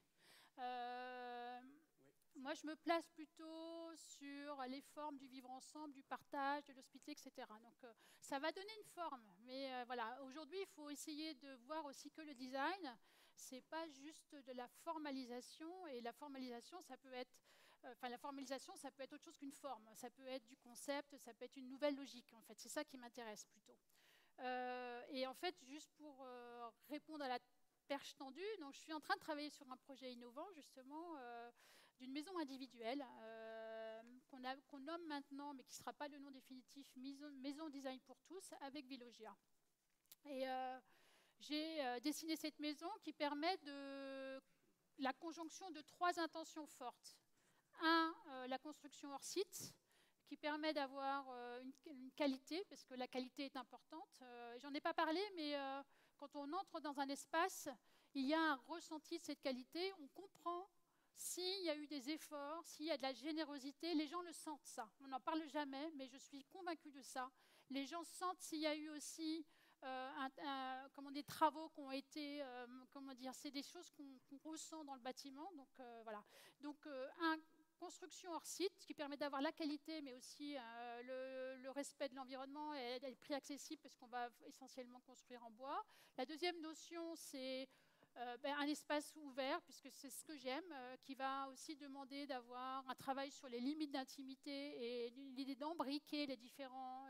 Moi, je me place plutôt sur les formes du vivre ensemble, du partage, de l'hospitalité, etc. Donc, ça va donner une forme. Mais voilà, aujourd'hui, il faut essayer de voir aussi que le design, c'est pas juste de la formalisation. Et la formalisation, ça peut être, ça peut être autre chose qu'une forme. Ça peut être du concept, ça peut être une nouvelle logique. En fait, c'est ça qui m'intéresse plutôt. Et en fait, juste pour répondre à la perche tendue, donc je suis en train de travailler sur un projet innovant, justement. D'une maison individuelle qu'on nomme maintenant, mais qui ne sera pas le nom définitif, Maison Design pour tous, avec Villogia. Et j'ai dessiné cette maison qui permet la conjonction de 3 intentions fortes. La construction hors site, qui permet d'avoir une qualité, parce que la qualité est importante. J'en ai pas parlé, mais quand on entre dans un espace, il y a un ressenti de cette qualité, on comprend s'il y a eu des efforts, s'il y a de la générosité, les gens le sentent ça. On n'en parle jamais, mais je suis convaincue de ça. Les gens sentent s'il y a eu aussi des travaux qui ont été, c'est des choses qu'on ressent dans le bâtiment. Donc voilà. Donc construction hors site, qui permet d'avoir la qualité, mais aussi le respect de l'environnement et le prix accessible, parce qu'on va essentiellement construire en bois. La deuxième notion, c'est un espace ouvert, puisque c'est ce que j'aime, qui va aussi demander d'avoir un travail sur les limites d'intimité et l'idée d'imbriquer les différents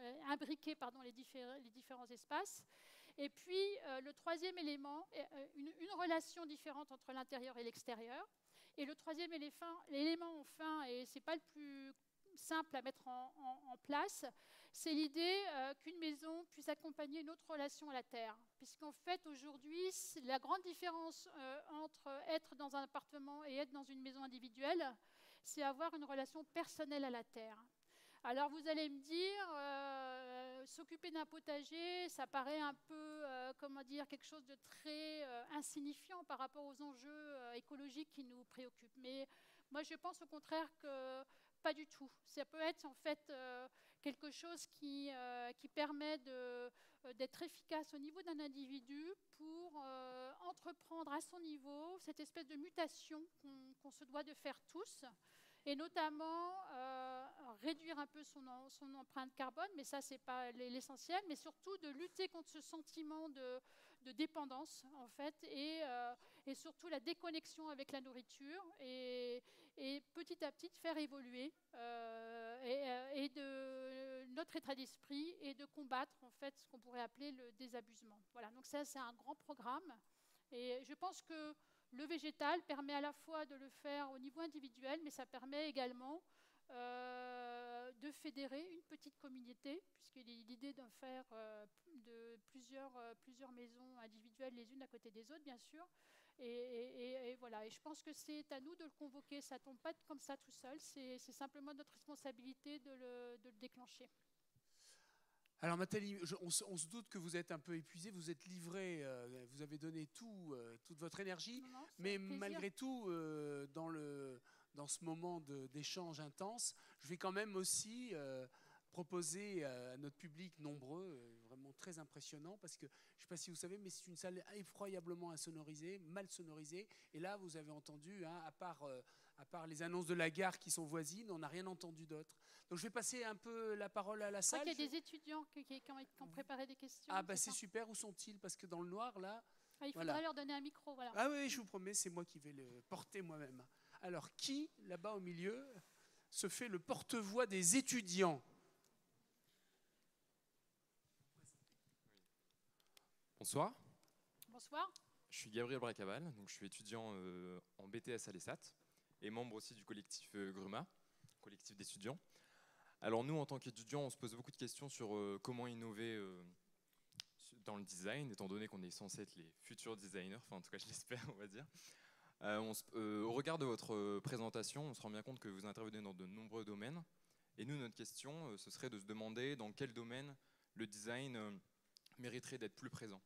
espaces. Et puis, le troisième élément, une relation différente entre l'intérieur et l'extérieur. Et le troisième élément, enfin, et ce n'est pas le plus simple à mettre en place, c'est l'idée qu'une maison puisse accompagner une autre relation à la terre. Puisqu'en fait, aujourd'hui, la grande différence entre être dans un appartement et être dans une maison individuelle, c'est avoir une relation personnelle à la terre. Alors vous allez me dire, s'occuper d'un potager, ça paraît un peu, quelque chose de très insignifiant par rapport aux enjeux écologiques qui nous préoccupent. Mais moi, je pense au contraire que pas du tout. Ça peut être en fait quelque chose qui permet d'être efficace au niveau d'un individu pour entreprendre à son niveau cette espèce de mutation qu'on se doit de faire tous, et notamment réduire un peu son empreinte carbone, mais ça, c'est pas l'essentiel, mais surtout de lutter contre ce sentiment de dépendance, en fait, et surtout la déconnexion avec la nourriture, et petit à petit de faire évoluer et de notre état d'esprit et de combattre en fait ce qu'on pourrait appeler le désabusement. Voilà, donc ça c'est un grand programme et je pense que le végétal permet à la fois de le faire au niveau individuel, mais ça permet également de fédérer une petite communauté, puisqu'il est l'idée d'en faire de plusieurs maisons individuelles les unes à côté des autres, bien sûr. Et voilà, et je pense que c'est à nous de le convoquer, ça ne tombe pas comme ça tout seul, c'est simplement notre responsabilité de le déclencher. Alors Nathalie, on se doute que vous êtes un peu épuisée, vous êtes livrée, vous avez donné toute votre énergie, Non, mais malgré tout, dans ce moment d'échange intense, je vais quand même aussi proposer à notre public nombreux, vraiment très impressionnant, parce que je ne sais pas si vous savez, mais c'est une salle effroyablement insonorisée, mal sonorisée, et là vous avez entendu, hein, à part les annonces de la gare qui sont voisines, on n'a rien entendu d'autre. Donc je vais passer un peu la parole à la salle. Je crois qu'il y a des étudiants qui ont préparé des questions. Ah bah c'est super, où sont-ils? Parce que dans le noir là... il faudrait leur donner un micro, voilà. Ah oui, je vous promets, c'est moi qui vais le porter moi-même. Alors qui, là-bas au milieu, se fait le porte-voix des étudiants? Bonsoir. Bonsoir. Je suis Gabriel Bracaval, donc je suis étudiant en BTS à l'ESAT et membre aussi du collectif GRUMA, collectif d'étudiants. Alors nous, en tant qu'étudiants, on se pose beaucoup de questions sur comment innover dans le design, étant donné qu'on est censé être les futurs designers, enfin en tout cas je l'espère, on va dire. Au regard de votre présentation, on se rend bien compte que vous intervenez dans de nombreux domaines. Et nous, notre question, ce serait de se demander dans quel domaine le design mériterait d'être plus présent.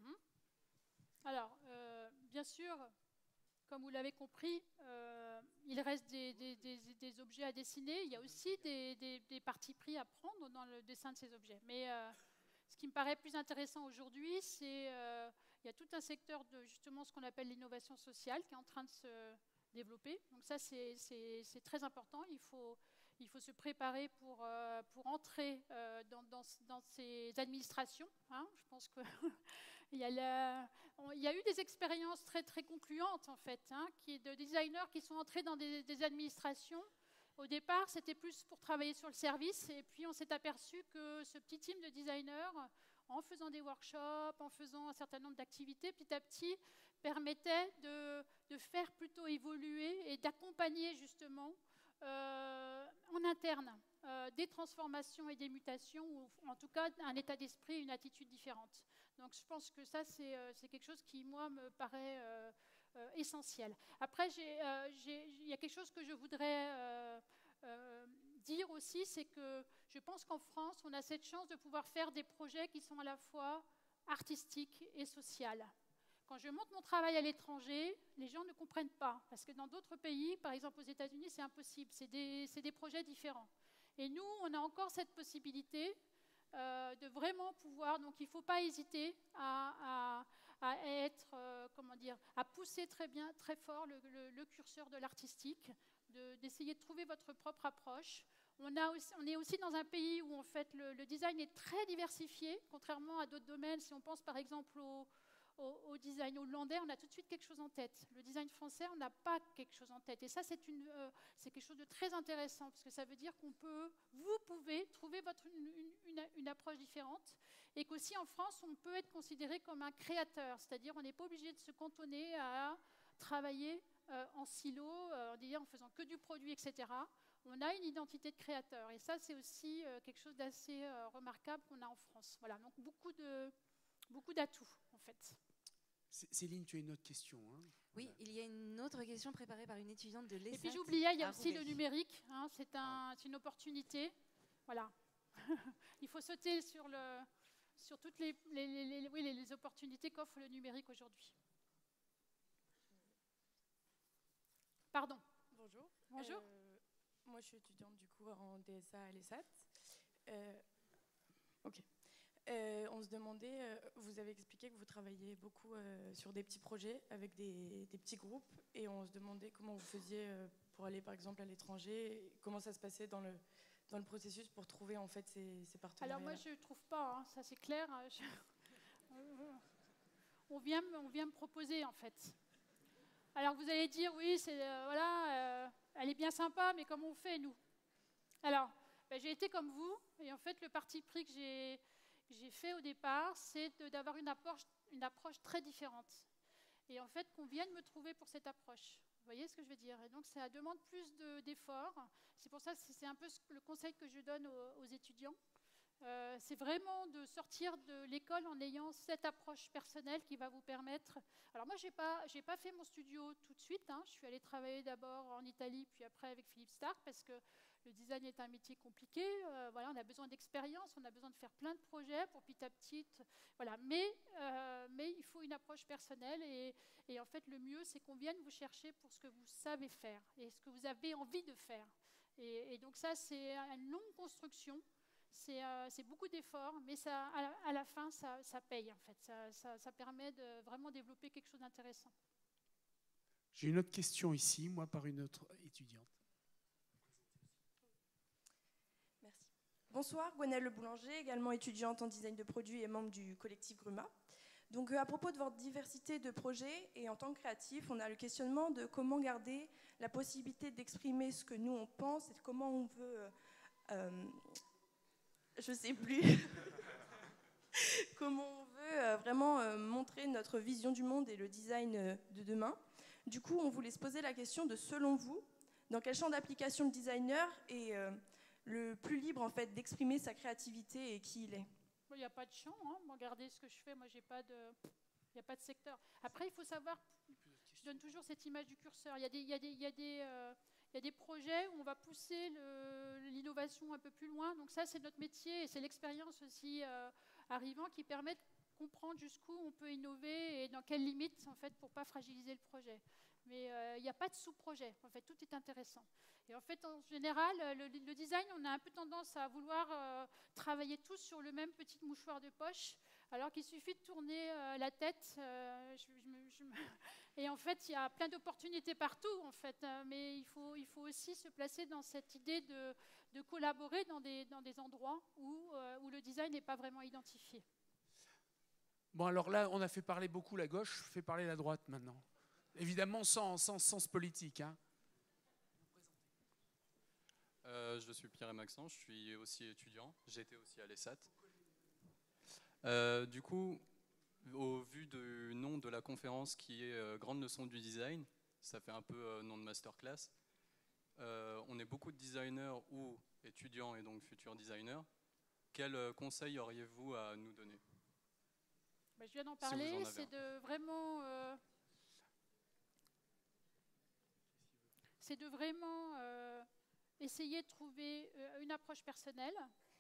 Alors, bien sûr, comme vous l'avez compris, il reste des objets à dessiner. Il y a aussi des partis pris à prendre dans le dessin de ces objets. Mais ce qui me paraît plus intéressant aujourd'hui, c'est il y a tout un secteur de justement ce qu'on appelle l'innovation sociale qui est en train de se développer. Donc ça, c'est très important. Il faut se préparer pour entrer dans ces administrations. Hein. Je pense que il y a eu des expériences très, très concluantes, en fait, hein, de designers qui sont entrés dans des administrations. Au départ, c'était plus pour travailler sur le service, et puis on s'est aperçu que ce petit team de designers, en faisant des workshops, en faisant un certain nombre d'activités, petit à petit, permettait de faire plutôt évoluer et d'accompagner justement en interne des transformations et des mutations, ou en tout cas un état d'esprit, une attitude différente. Donc je pense que ça, c'est quelque chose qui, moi, me paraît essentiel. Après, il y a quelque chose que je voudrais dire aussi, c'est que je pense qu'en France, on a cette chance de pouvoir faire des projets qui sont à la fois artistiques et sociaux. Quand je montre mon travail à l'étranger, les gens ne comprennent pas, parce que dans d'autres pays, par exemple aux États-Unis, c'est impossible, c'est des projets différents. Et nous, on a encore cette possibilité de vraiment pouvoir, donc il ne faut pas hésiter à être, à pousser très fort le curseur de l'artistique, d'essayer de trouver votre propre approche. On est aussi dans un pays où en fait le design est très diversifié, contrairement à d'autres domaines. Si on pense par exemple au design hollandais, on a tout de suite quelque chose en tête. Le design français, on n'a pas quelque chose en tête. Et ça, c'est quelque chose de très intéressant, parce que ça veut dire vous pouvez trouver une approche différente, et qu'aussi en France, on peut être considéré comme un créateur, c'est-à-dire on n'est pas obligé de se cantonner à travailler en silo, en faisant que du produit, etc. On a une identité de créateur, et ça, c'est aussi quelque chose d'assez remarquable qu'on a en France. Voilà, donc beaucoup d'atouts, en fait. Céline, tu as une autre question, hein? Oui, Voilà. il y a une autre question préparée par une étudiante de l'ESAT. Et puis j'oubliais, il y a aussi Roubaix. le numérique, hein, c'est une opportunité. Voilà. Il faut sauter sur toutes les opportunités qu'offre le numérique aujourd'hui. Pardon. Bonjour. Bonjour. Moi, je suis étudiante du coup en DSA à l'ESAT. Ok. On se demandait, vous avez expliqué que vous travailliez beaucoup sur des petits projets avec des petits groupes, et on se demandait comment vous faisiez pour aller par exemple à l'étranger, comment ça se passait dans le processus pour trouver en fait ces partenariats. Alors moi je ne trouve pas, hein, ça c'est clair. On vient me proposer en fait. Alors vous allez dire oui, elle est bien sympa, mais comment on fait nous? Alors j'ai été comme vous, Et en fait, le parti pris que j'ai fait au départ, c'est d'avoir une approche très différente. Et en fait, qu'on vienne me trouver pour cette approche. Vous voyez ce que je veux dire? Et donc, ça demande plus d'efforts. C'est pour ça que c'est un peu le conseil que je donne aux étudiants. C'est vraiment de sortir de l'école en ayant cette approche personnelle qui va vous permettre... Alors moi, j'ai pas fait mon studio tout de suite. Je suis allée travailler d'abord en Italie, puis après avec Philippe Starck, parce que le design est un métier compliqué. Voilà, on a besoin d'expérience, on a besoin de faire plein de projets pour petit à petit... Voilà. Mais il faut une approche personnelle. Et en fait, le mieux, c'est qu'on vienne vous chercher pour ce que vous savez faire et ce que vous avez envie de faire. Et donc ça, c'est une longue construction. C'est beaucoup d'efforts, mais ça, à la fin, ça paye en fait. Ça permet de vraiment développer quelque chose d'intéressant. J'ai une autre question ici, moi, par une autre étudiante. Merci. Bonsoir, Gwenaëlle Le Boulanger, également étudiante en design de produits et membre du collectif Gruma. Donc, à propos de votre diversité de projets et en tant que créatif, on a le questionnement de comment garder la possibilité d'exprimer ce que nous on pense et de comment on veut... je sais plus comment on veut vraiment montrer notre vision du monde et le design de demain. Du coup, on voulait se poser la question de, selon vous, dans quel champ d'application le designer est le plus libre en fait d'exprimer sa créativité et qui il est? Il n'y a pas de champ. Regardez ce que je fais. Moi, il n'y a pas de secteur. Après, il faut savoir. Je donne toujours cette image du curseur. Il y a des projets où on va pousser l'innovation un peu plus loin. Donc ça, c'est notre métier et c'est l'expérience aussi arrivant qui permet de comprendre jusqu'où on peut innover et dans quelles limites, en fait, pour ne pas fragiliser le projet. Mais il n'y a pas de sous-projet. En fait, tout est intéressant. Et en fait, en général, le design, on a un peu tendance à vouloir travailler tous sur le même petit mouchoir de poche, alors qu'il suffit de tourner la tête. Et en fait, il y a plein d'opportunités partout, en fait. Mais il faut aussi se placer dans cette idée de collaborer dans des endroits où le design n'est pas vraiment identifié. Bon, alors là, on a fait parler beaucoup la gauche, fait parler la droite maintenant. Évidemment, sans sens politique. Je suis Pierre et Maxence, je suis aussi étudiant. J'étais aussi à l'ESAT. Du coup, au vu du nom de la conférence qui est Grande leçon du design, ça fait un peu nom de masterclass. On est beaucoup de designers ou étudiants et donc futurs designers. Quels conseils auriez-vous à nous donner? Je viens d'en parler, si c'est de vraiment... essayer de trouver une approche personnelle.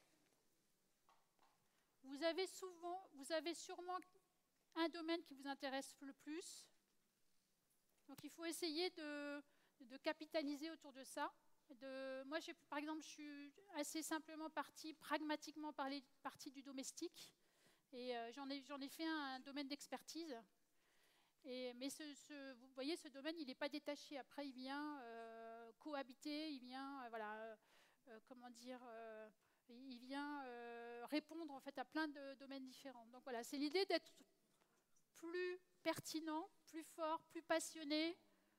Vous avez sûrement un domaine qui vous intéresse le plus. Donc il faut essayer de capitaliser autour de ça. Moi, par exemple, je suis assez simplement pragmatiquement partie du domestique. Et j'en ai fait un domaine d'expertise. Mais vous voyez, ce domaine, il n'est pas détaché. Après, il vient cohabiter, il vient, il vient répondre en fait à plein de domaines différents. Donc voilà, c'est l'idée d'être plus pertinent, plus fort, plus passionné,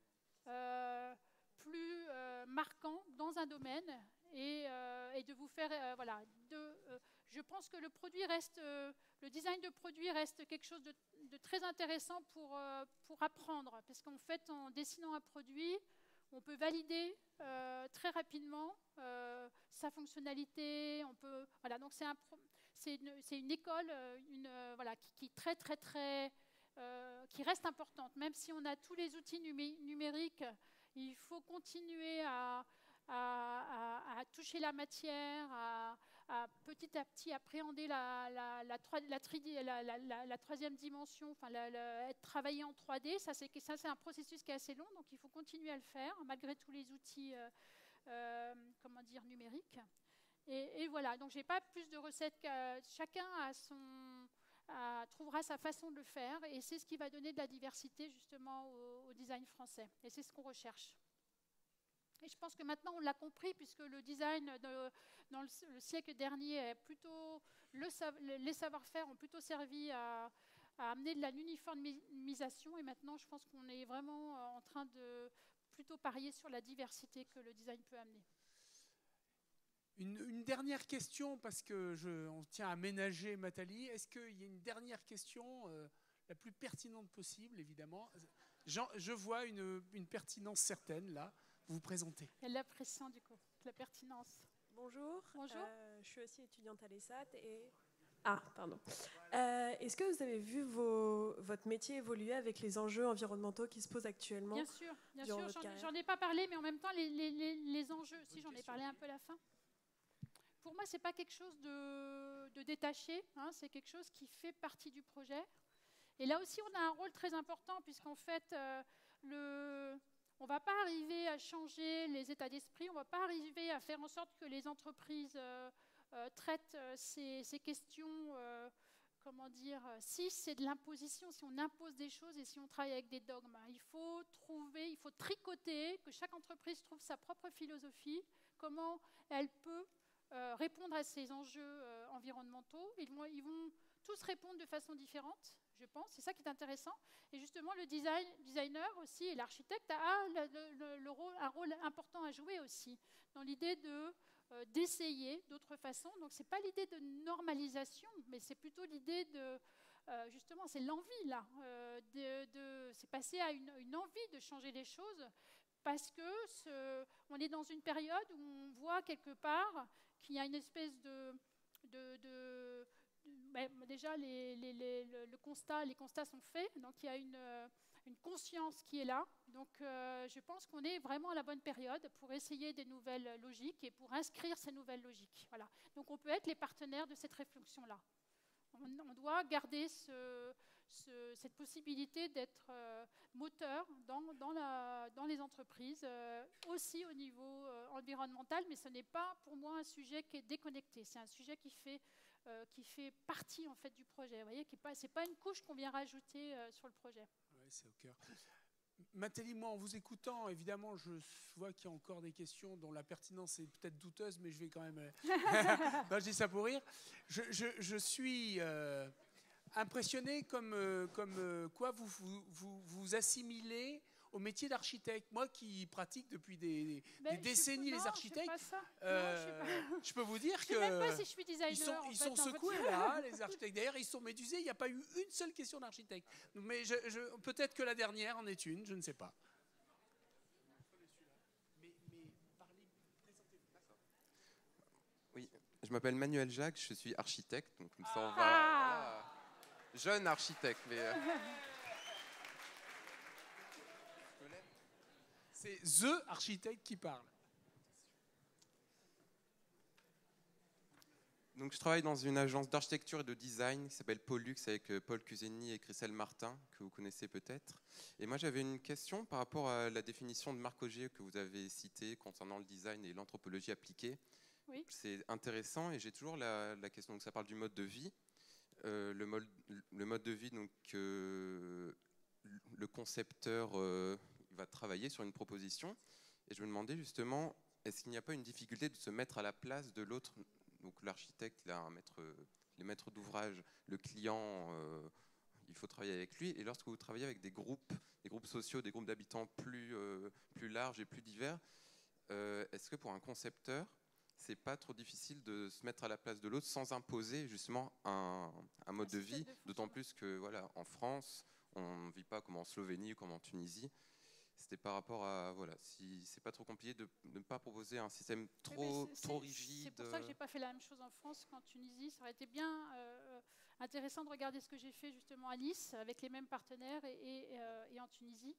plus marquant dans un domaine et de vous faire, je pense que le design de produit reste quelque chose de très intéressant pour apprendre, parce qu'en fait, en dessinant un produit, on peut valider très rapidement sa fonctionnalité. Donc c'est une école qui reste importante. Même si on a tous les outils numériques, il faut continuer à toucher la matière, à petit à petit appréhender la troisième dimension, être travaillé en 3D. Ça, c'est un processus qui est assez long, donc il faut continuer à le faire, malgré tous les outils numériques. Et voilà, donc je n'ai pas plus de recettes. Chacun trouvera sa façon de le faire, et c'est ce qui va donner de la diversité justement au design français. Et c'est ce qu'on recherche. Et je pense que maintenant on l'a compris, puisque le design dans le siècle dernier est plutôt les savoir-faire ont plutôt servi à amener de l'uniformisation, et maintenant je pense qu'on est vraiment en train de plutôt parier sur la diversité que le design peut amener. Une dernière question, parce qu'on tient à ménager Matali. Est-ce qu'il y a une dernière question, la plus pertinente possible, évidemment? Je vois une pertinence certaine, là. Vous vous présentez. Il y a de la pression, du coup, la pertinence. Bonjour. Bonjour. Je suis aussi étudiante à l'ESAT et... Ah, pardon. Est-ce que vous avez vu votre métier évoluer avec les enjeux environnementaux qui se posent actuellement? Bien sûr. J'en ai pas parlé, mais en même temps, les enjeux, si j'en ai parlé un peu à la fin. Pour moi, ce n'est pas quelque chose de détaché, hein, c'est quelque chose qui fait partie du projet. Et là aussi, on a un rôle très important, puisqu'en fait, on ne va pas arriver à changer les états d'esprit, on ne va pas arriver à faire en sorte que les entreprises traitent ces questions, comment dire, si c'est de l'imposition, si on impose des choses et si on travaille avec des dogmes. Il faut tricoter, que chaque entreprise trouve sa propre philosophie, comment elle peut répondre à ces enjeux environnementaux. Ils vont tous répondre de façon différente, je pense. C'est ça qui est intéressant. Et justement, le designer aussi et l'architecte a un rôle important à jouer aussi dans l'idée d'essayer d'autres façons. Donc, ce n'est pas l'idée de normalisation, mais c'est plutôt l'idée de... justement, c'est l'envie, là. C'est passer à une envie de changer les choses parce qu'on est dans une période où on voit quelque part qu'il y a une espèce déjà, les constats sont faits, donc il y a une conscience qui est là. Donc je pense qu'on est vraiment à la bonne période pour essayer des nouvelles logiques et pour inscrire ces nouvelles logiques. Voilà. Donc on peut être les partenaires de cette réflexion-là. On doit garder cette possibilité d'être moteur dans les entreprises, aussi au niveau environnemental, mais ce n'est pas pour moi un sujet qui est déconnecté, c'est un sujet qui fait partie en fait, du projet. Vous voyez, ce n'est pas une couche qu'on vient rajouter sur le projet. Oui, c'est au cœur. Matali, moi, en vous écoutant, évidemment, je vois qu'il y a encore des questions dont la pertinence est peut-être douteuse, mais je vais quand même... non, je dis ça pour rire. Je suis impressionné comme quoi vous assimilez au métier d'architecte. Moi qui pratique depuis des décennies les architectes, je peux vous dire que... Je ne sais même pas si je suis designer. Ils sont secoués là, les architectes. D'ailleurs, ils sont médusés. Il n'y a pas eu une seule question d'architecte. Mais peut-être que la dernière en est une, je ne sais pas. Oui, je m'appelle Manuel Jacques, je suis architecte. Donc comme ça, on va... Jeune architecte, mais... C'est THE architecte qui parle. Donc, je travaille dans une agence d'architecture et de design qui s'appelle Pollux avec Paul Cusigny et Christelle Martin, que vous connaissez peut-être. Et moi, j'avais une question par rapport à la définition de Marc Augier que vous avez citée concernant le design et l'anthropologie appliquée. Oui. C'est intéressant et j'ai toujours la question. Donc, ça parle du mode de vie. Le mode de vie, donc, le concepteur... va travailler sur une proposition et je me demandais justement est-ce qu'il n'y a pas une difficulté de se mettre à la place de l'autre, donc l'architecte, les maîtres d'ouvrage, le client, il faut travailler avec lui, et lorsque vous travaillez avec des groupes sociaux, des groupes d'habitants plus larges et plus divers, est-ce que pour un concepteur c'est pas trop difficile de se mettre à la place de l'autre sans imposer justement un mode de vie, d'autant plus que voilà, en France on ne vit pas comme en Slovénie ou comme en Tunisie. C'était par rapport à, voilà, si c'est pas trop compliqué de ne pas proposer un système trop rigide. C'est pour ça que j'ai pas fait la même chose en France qu'en Tunisie. Ça aurait été bien intéressant de regarder ce que j'ai fait justement à Nice avec les mêmes partenaires et en Tunisie.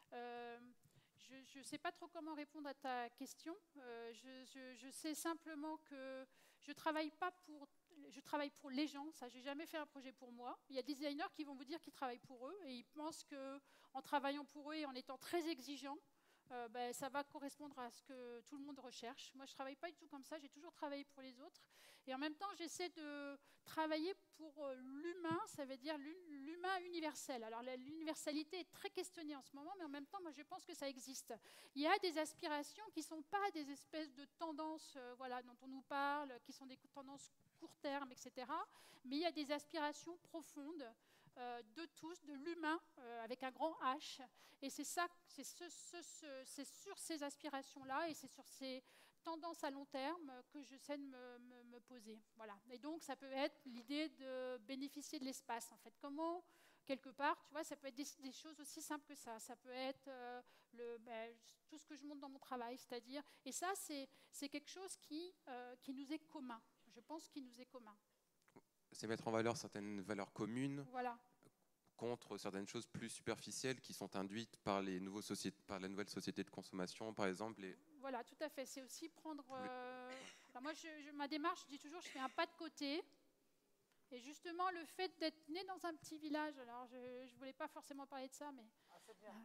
Je ne sais pas trop comment répondre à ta question. Je sais simplement que je travaille pour les gens. Ça, j'ai jamais fait un projet pour moi. Il y a des designers qui vont vous dire qu'ils travaillent pour eux et ils pensent qu'en travaillant pour eux et en étant très exigeants, ça va correspondre à ce que tout le monde recherche. Moi, je ne travaille pas du tout comme ça. J'ai toujours travaillé pour les autres. Et en même temps, j'essaie de travailler pour l'humain, ça veut dire l'humain universel. Alors, l'universalité est très questionnée en ce moment, mais en même temps, moi, je pense que ça existe. Il y a des aspirations qui ne sont pas des espèces de tendances dont on nous parle, qui sont des tendances court terme, etc. Mais il y a des aspirations profondes de tous, de l'humain, avec un grand H. Et c'est sur ces aspirations-là et c'est sur tendance à long terme que j'essaie de me poser. Voilà. Et donc, ça peut être l'idée de bénéficier de l'espace. En fait, comment, quelque part, tu vois, ça peut être des choses aussi simples que ça. Ça peut être tout ce que je montre dans mon travail, c'est-à-dire... Et ça, c'est quelque chose qui nous est commun. Je pense qu'il nous est commun. C'est mettre en valeur certaines valeurs communes. Voilà. Contre certaines choses plus superficielles qui sont induites par la nouvelle société de consommation, par exemple. Voilà, tout à fait. C'est aussi prendre... Alors moi, ma démarche, je dis toujours, je fais un pas de côté. Et justement, le fait d'être né dans un petit village, alors je ne voulais pas forcément parler de ça, mais... Ah, c'est bien.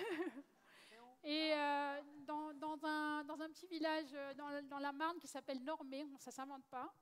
Et dans un petit village dans la Marne qui s'appelle Normé, ça ne s'invente pas.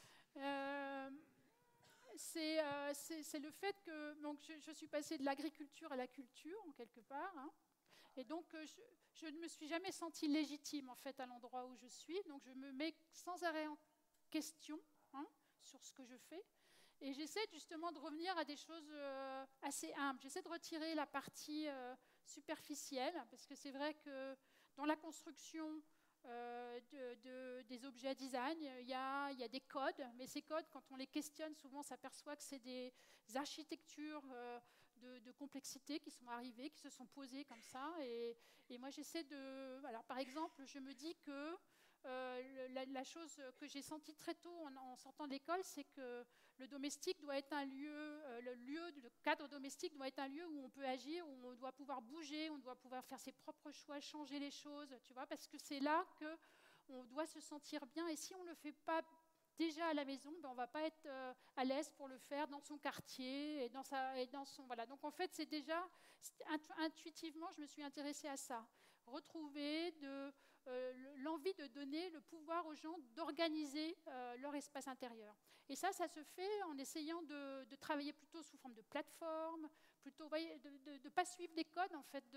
C'est le fait que donc je suis passée de l'agriculture à la culture, en quelque part. Hein. Et donc, je ne me suis jamais sentie légitime, en fait, à l'endroit où je suis. Donc, je me mets sans arrêt en question sur ce que je fais. Et j'essaie justement de revenir à des choses assez humbles. J'essaie de retirer la partie superficielle, parce que c'est vrai que dans la construction des objets à design, il y a des codes, mais ces codes, quand on les questionne, souvent on s'aperçoit que c'est des architectures de complexité qui sont arrivées, qui se sont posées comme ça. Et moi j'essaie de... Alors par exemple, je me dis que la chose que j'ai sentie très tôt en sortant de l'école, c'est que le domestique doit être un lieu, le cadre domestique doit être un lieu où on peut agir, où on doit pouvoir bouger, on doit pouvoir faire ses propres choix, changer les choses, tu vois, parce que c'est là qu'on doit se sentir bien. Et si on ne le fait pas déjà à la maison, ben on ne va pas être à l'aise pour le faire dans son quartier et dans son... Voilà. Donc en fait, c'est déjà, intuitivement, je me suis intéressée à ça. Retrouver l'envie de donner le pouvoir aux gens d'organiser leur espace intérieur. Et ça se fait en essayant de travailler plutôt sous forme de plateforme, plutôt, voyez, de ne pas suivre des codes en fait,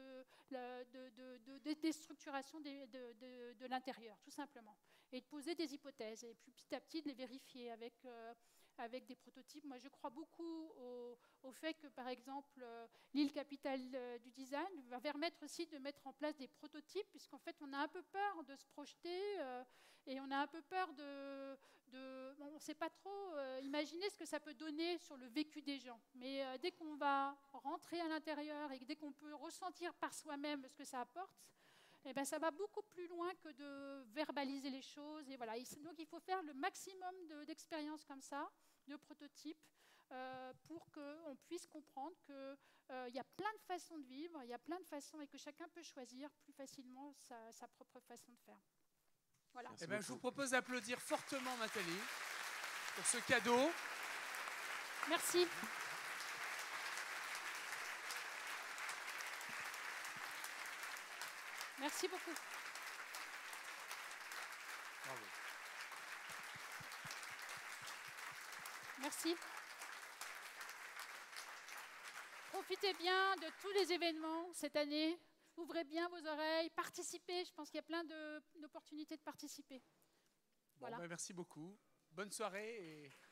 de déstructuration de l'intérieur, tout simplement. Et de poser des hypothèses, et puis petit à petit de les vérifier avec des prototypes. Moi, je crois beaucoup au fait que, par exemple, l'île capitale du design va permettre aussi de mettre en place des prototypes, puisqu'en fait, on a un peu peur de se projeter et on a un peu peur on ne sait pas trop imaginer ce que ça peut donner sur le vécu des gens. Mais dès qu'on va rentrer à l'intérieur et dès qu'on peut ressentir par soi-même ce que ça apporte, eh ben, ça va beaucoup plus loin que de verbaliser les choses. Et voilà. Donc, il faut faire le maximum d'expériences comme ça, de prototypes, pour qu'on puisse comprendre qu'il y a plein de façons de vivre, il y a plein de façons et que chacun peut choisir plus facilement sa propre façon de faire. Voilà. Eh ben, je vous propose d'applaudir fortement Nathalie pour ce cadeau. Merci. Merci beaucoup. Bravo. Merci. Profitez bien de tous les événements cette année. Ouvrez bien vos oreilles, participez. Je pense qu'il y a plein d'opportunités de participer. Bon, voilà. Merci beaucoup. Bonne soirée et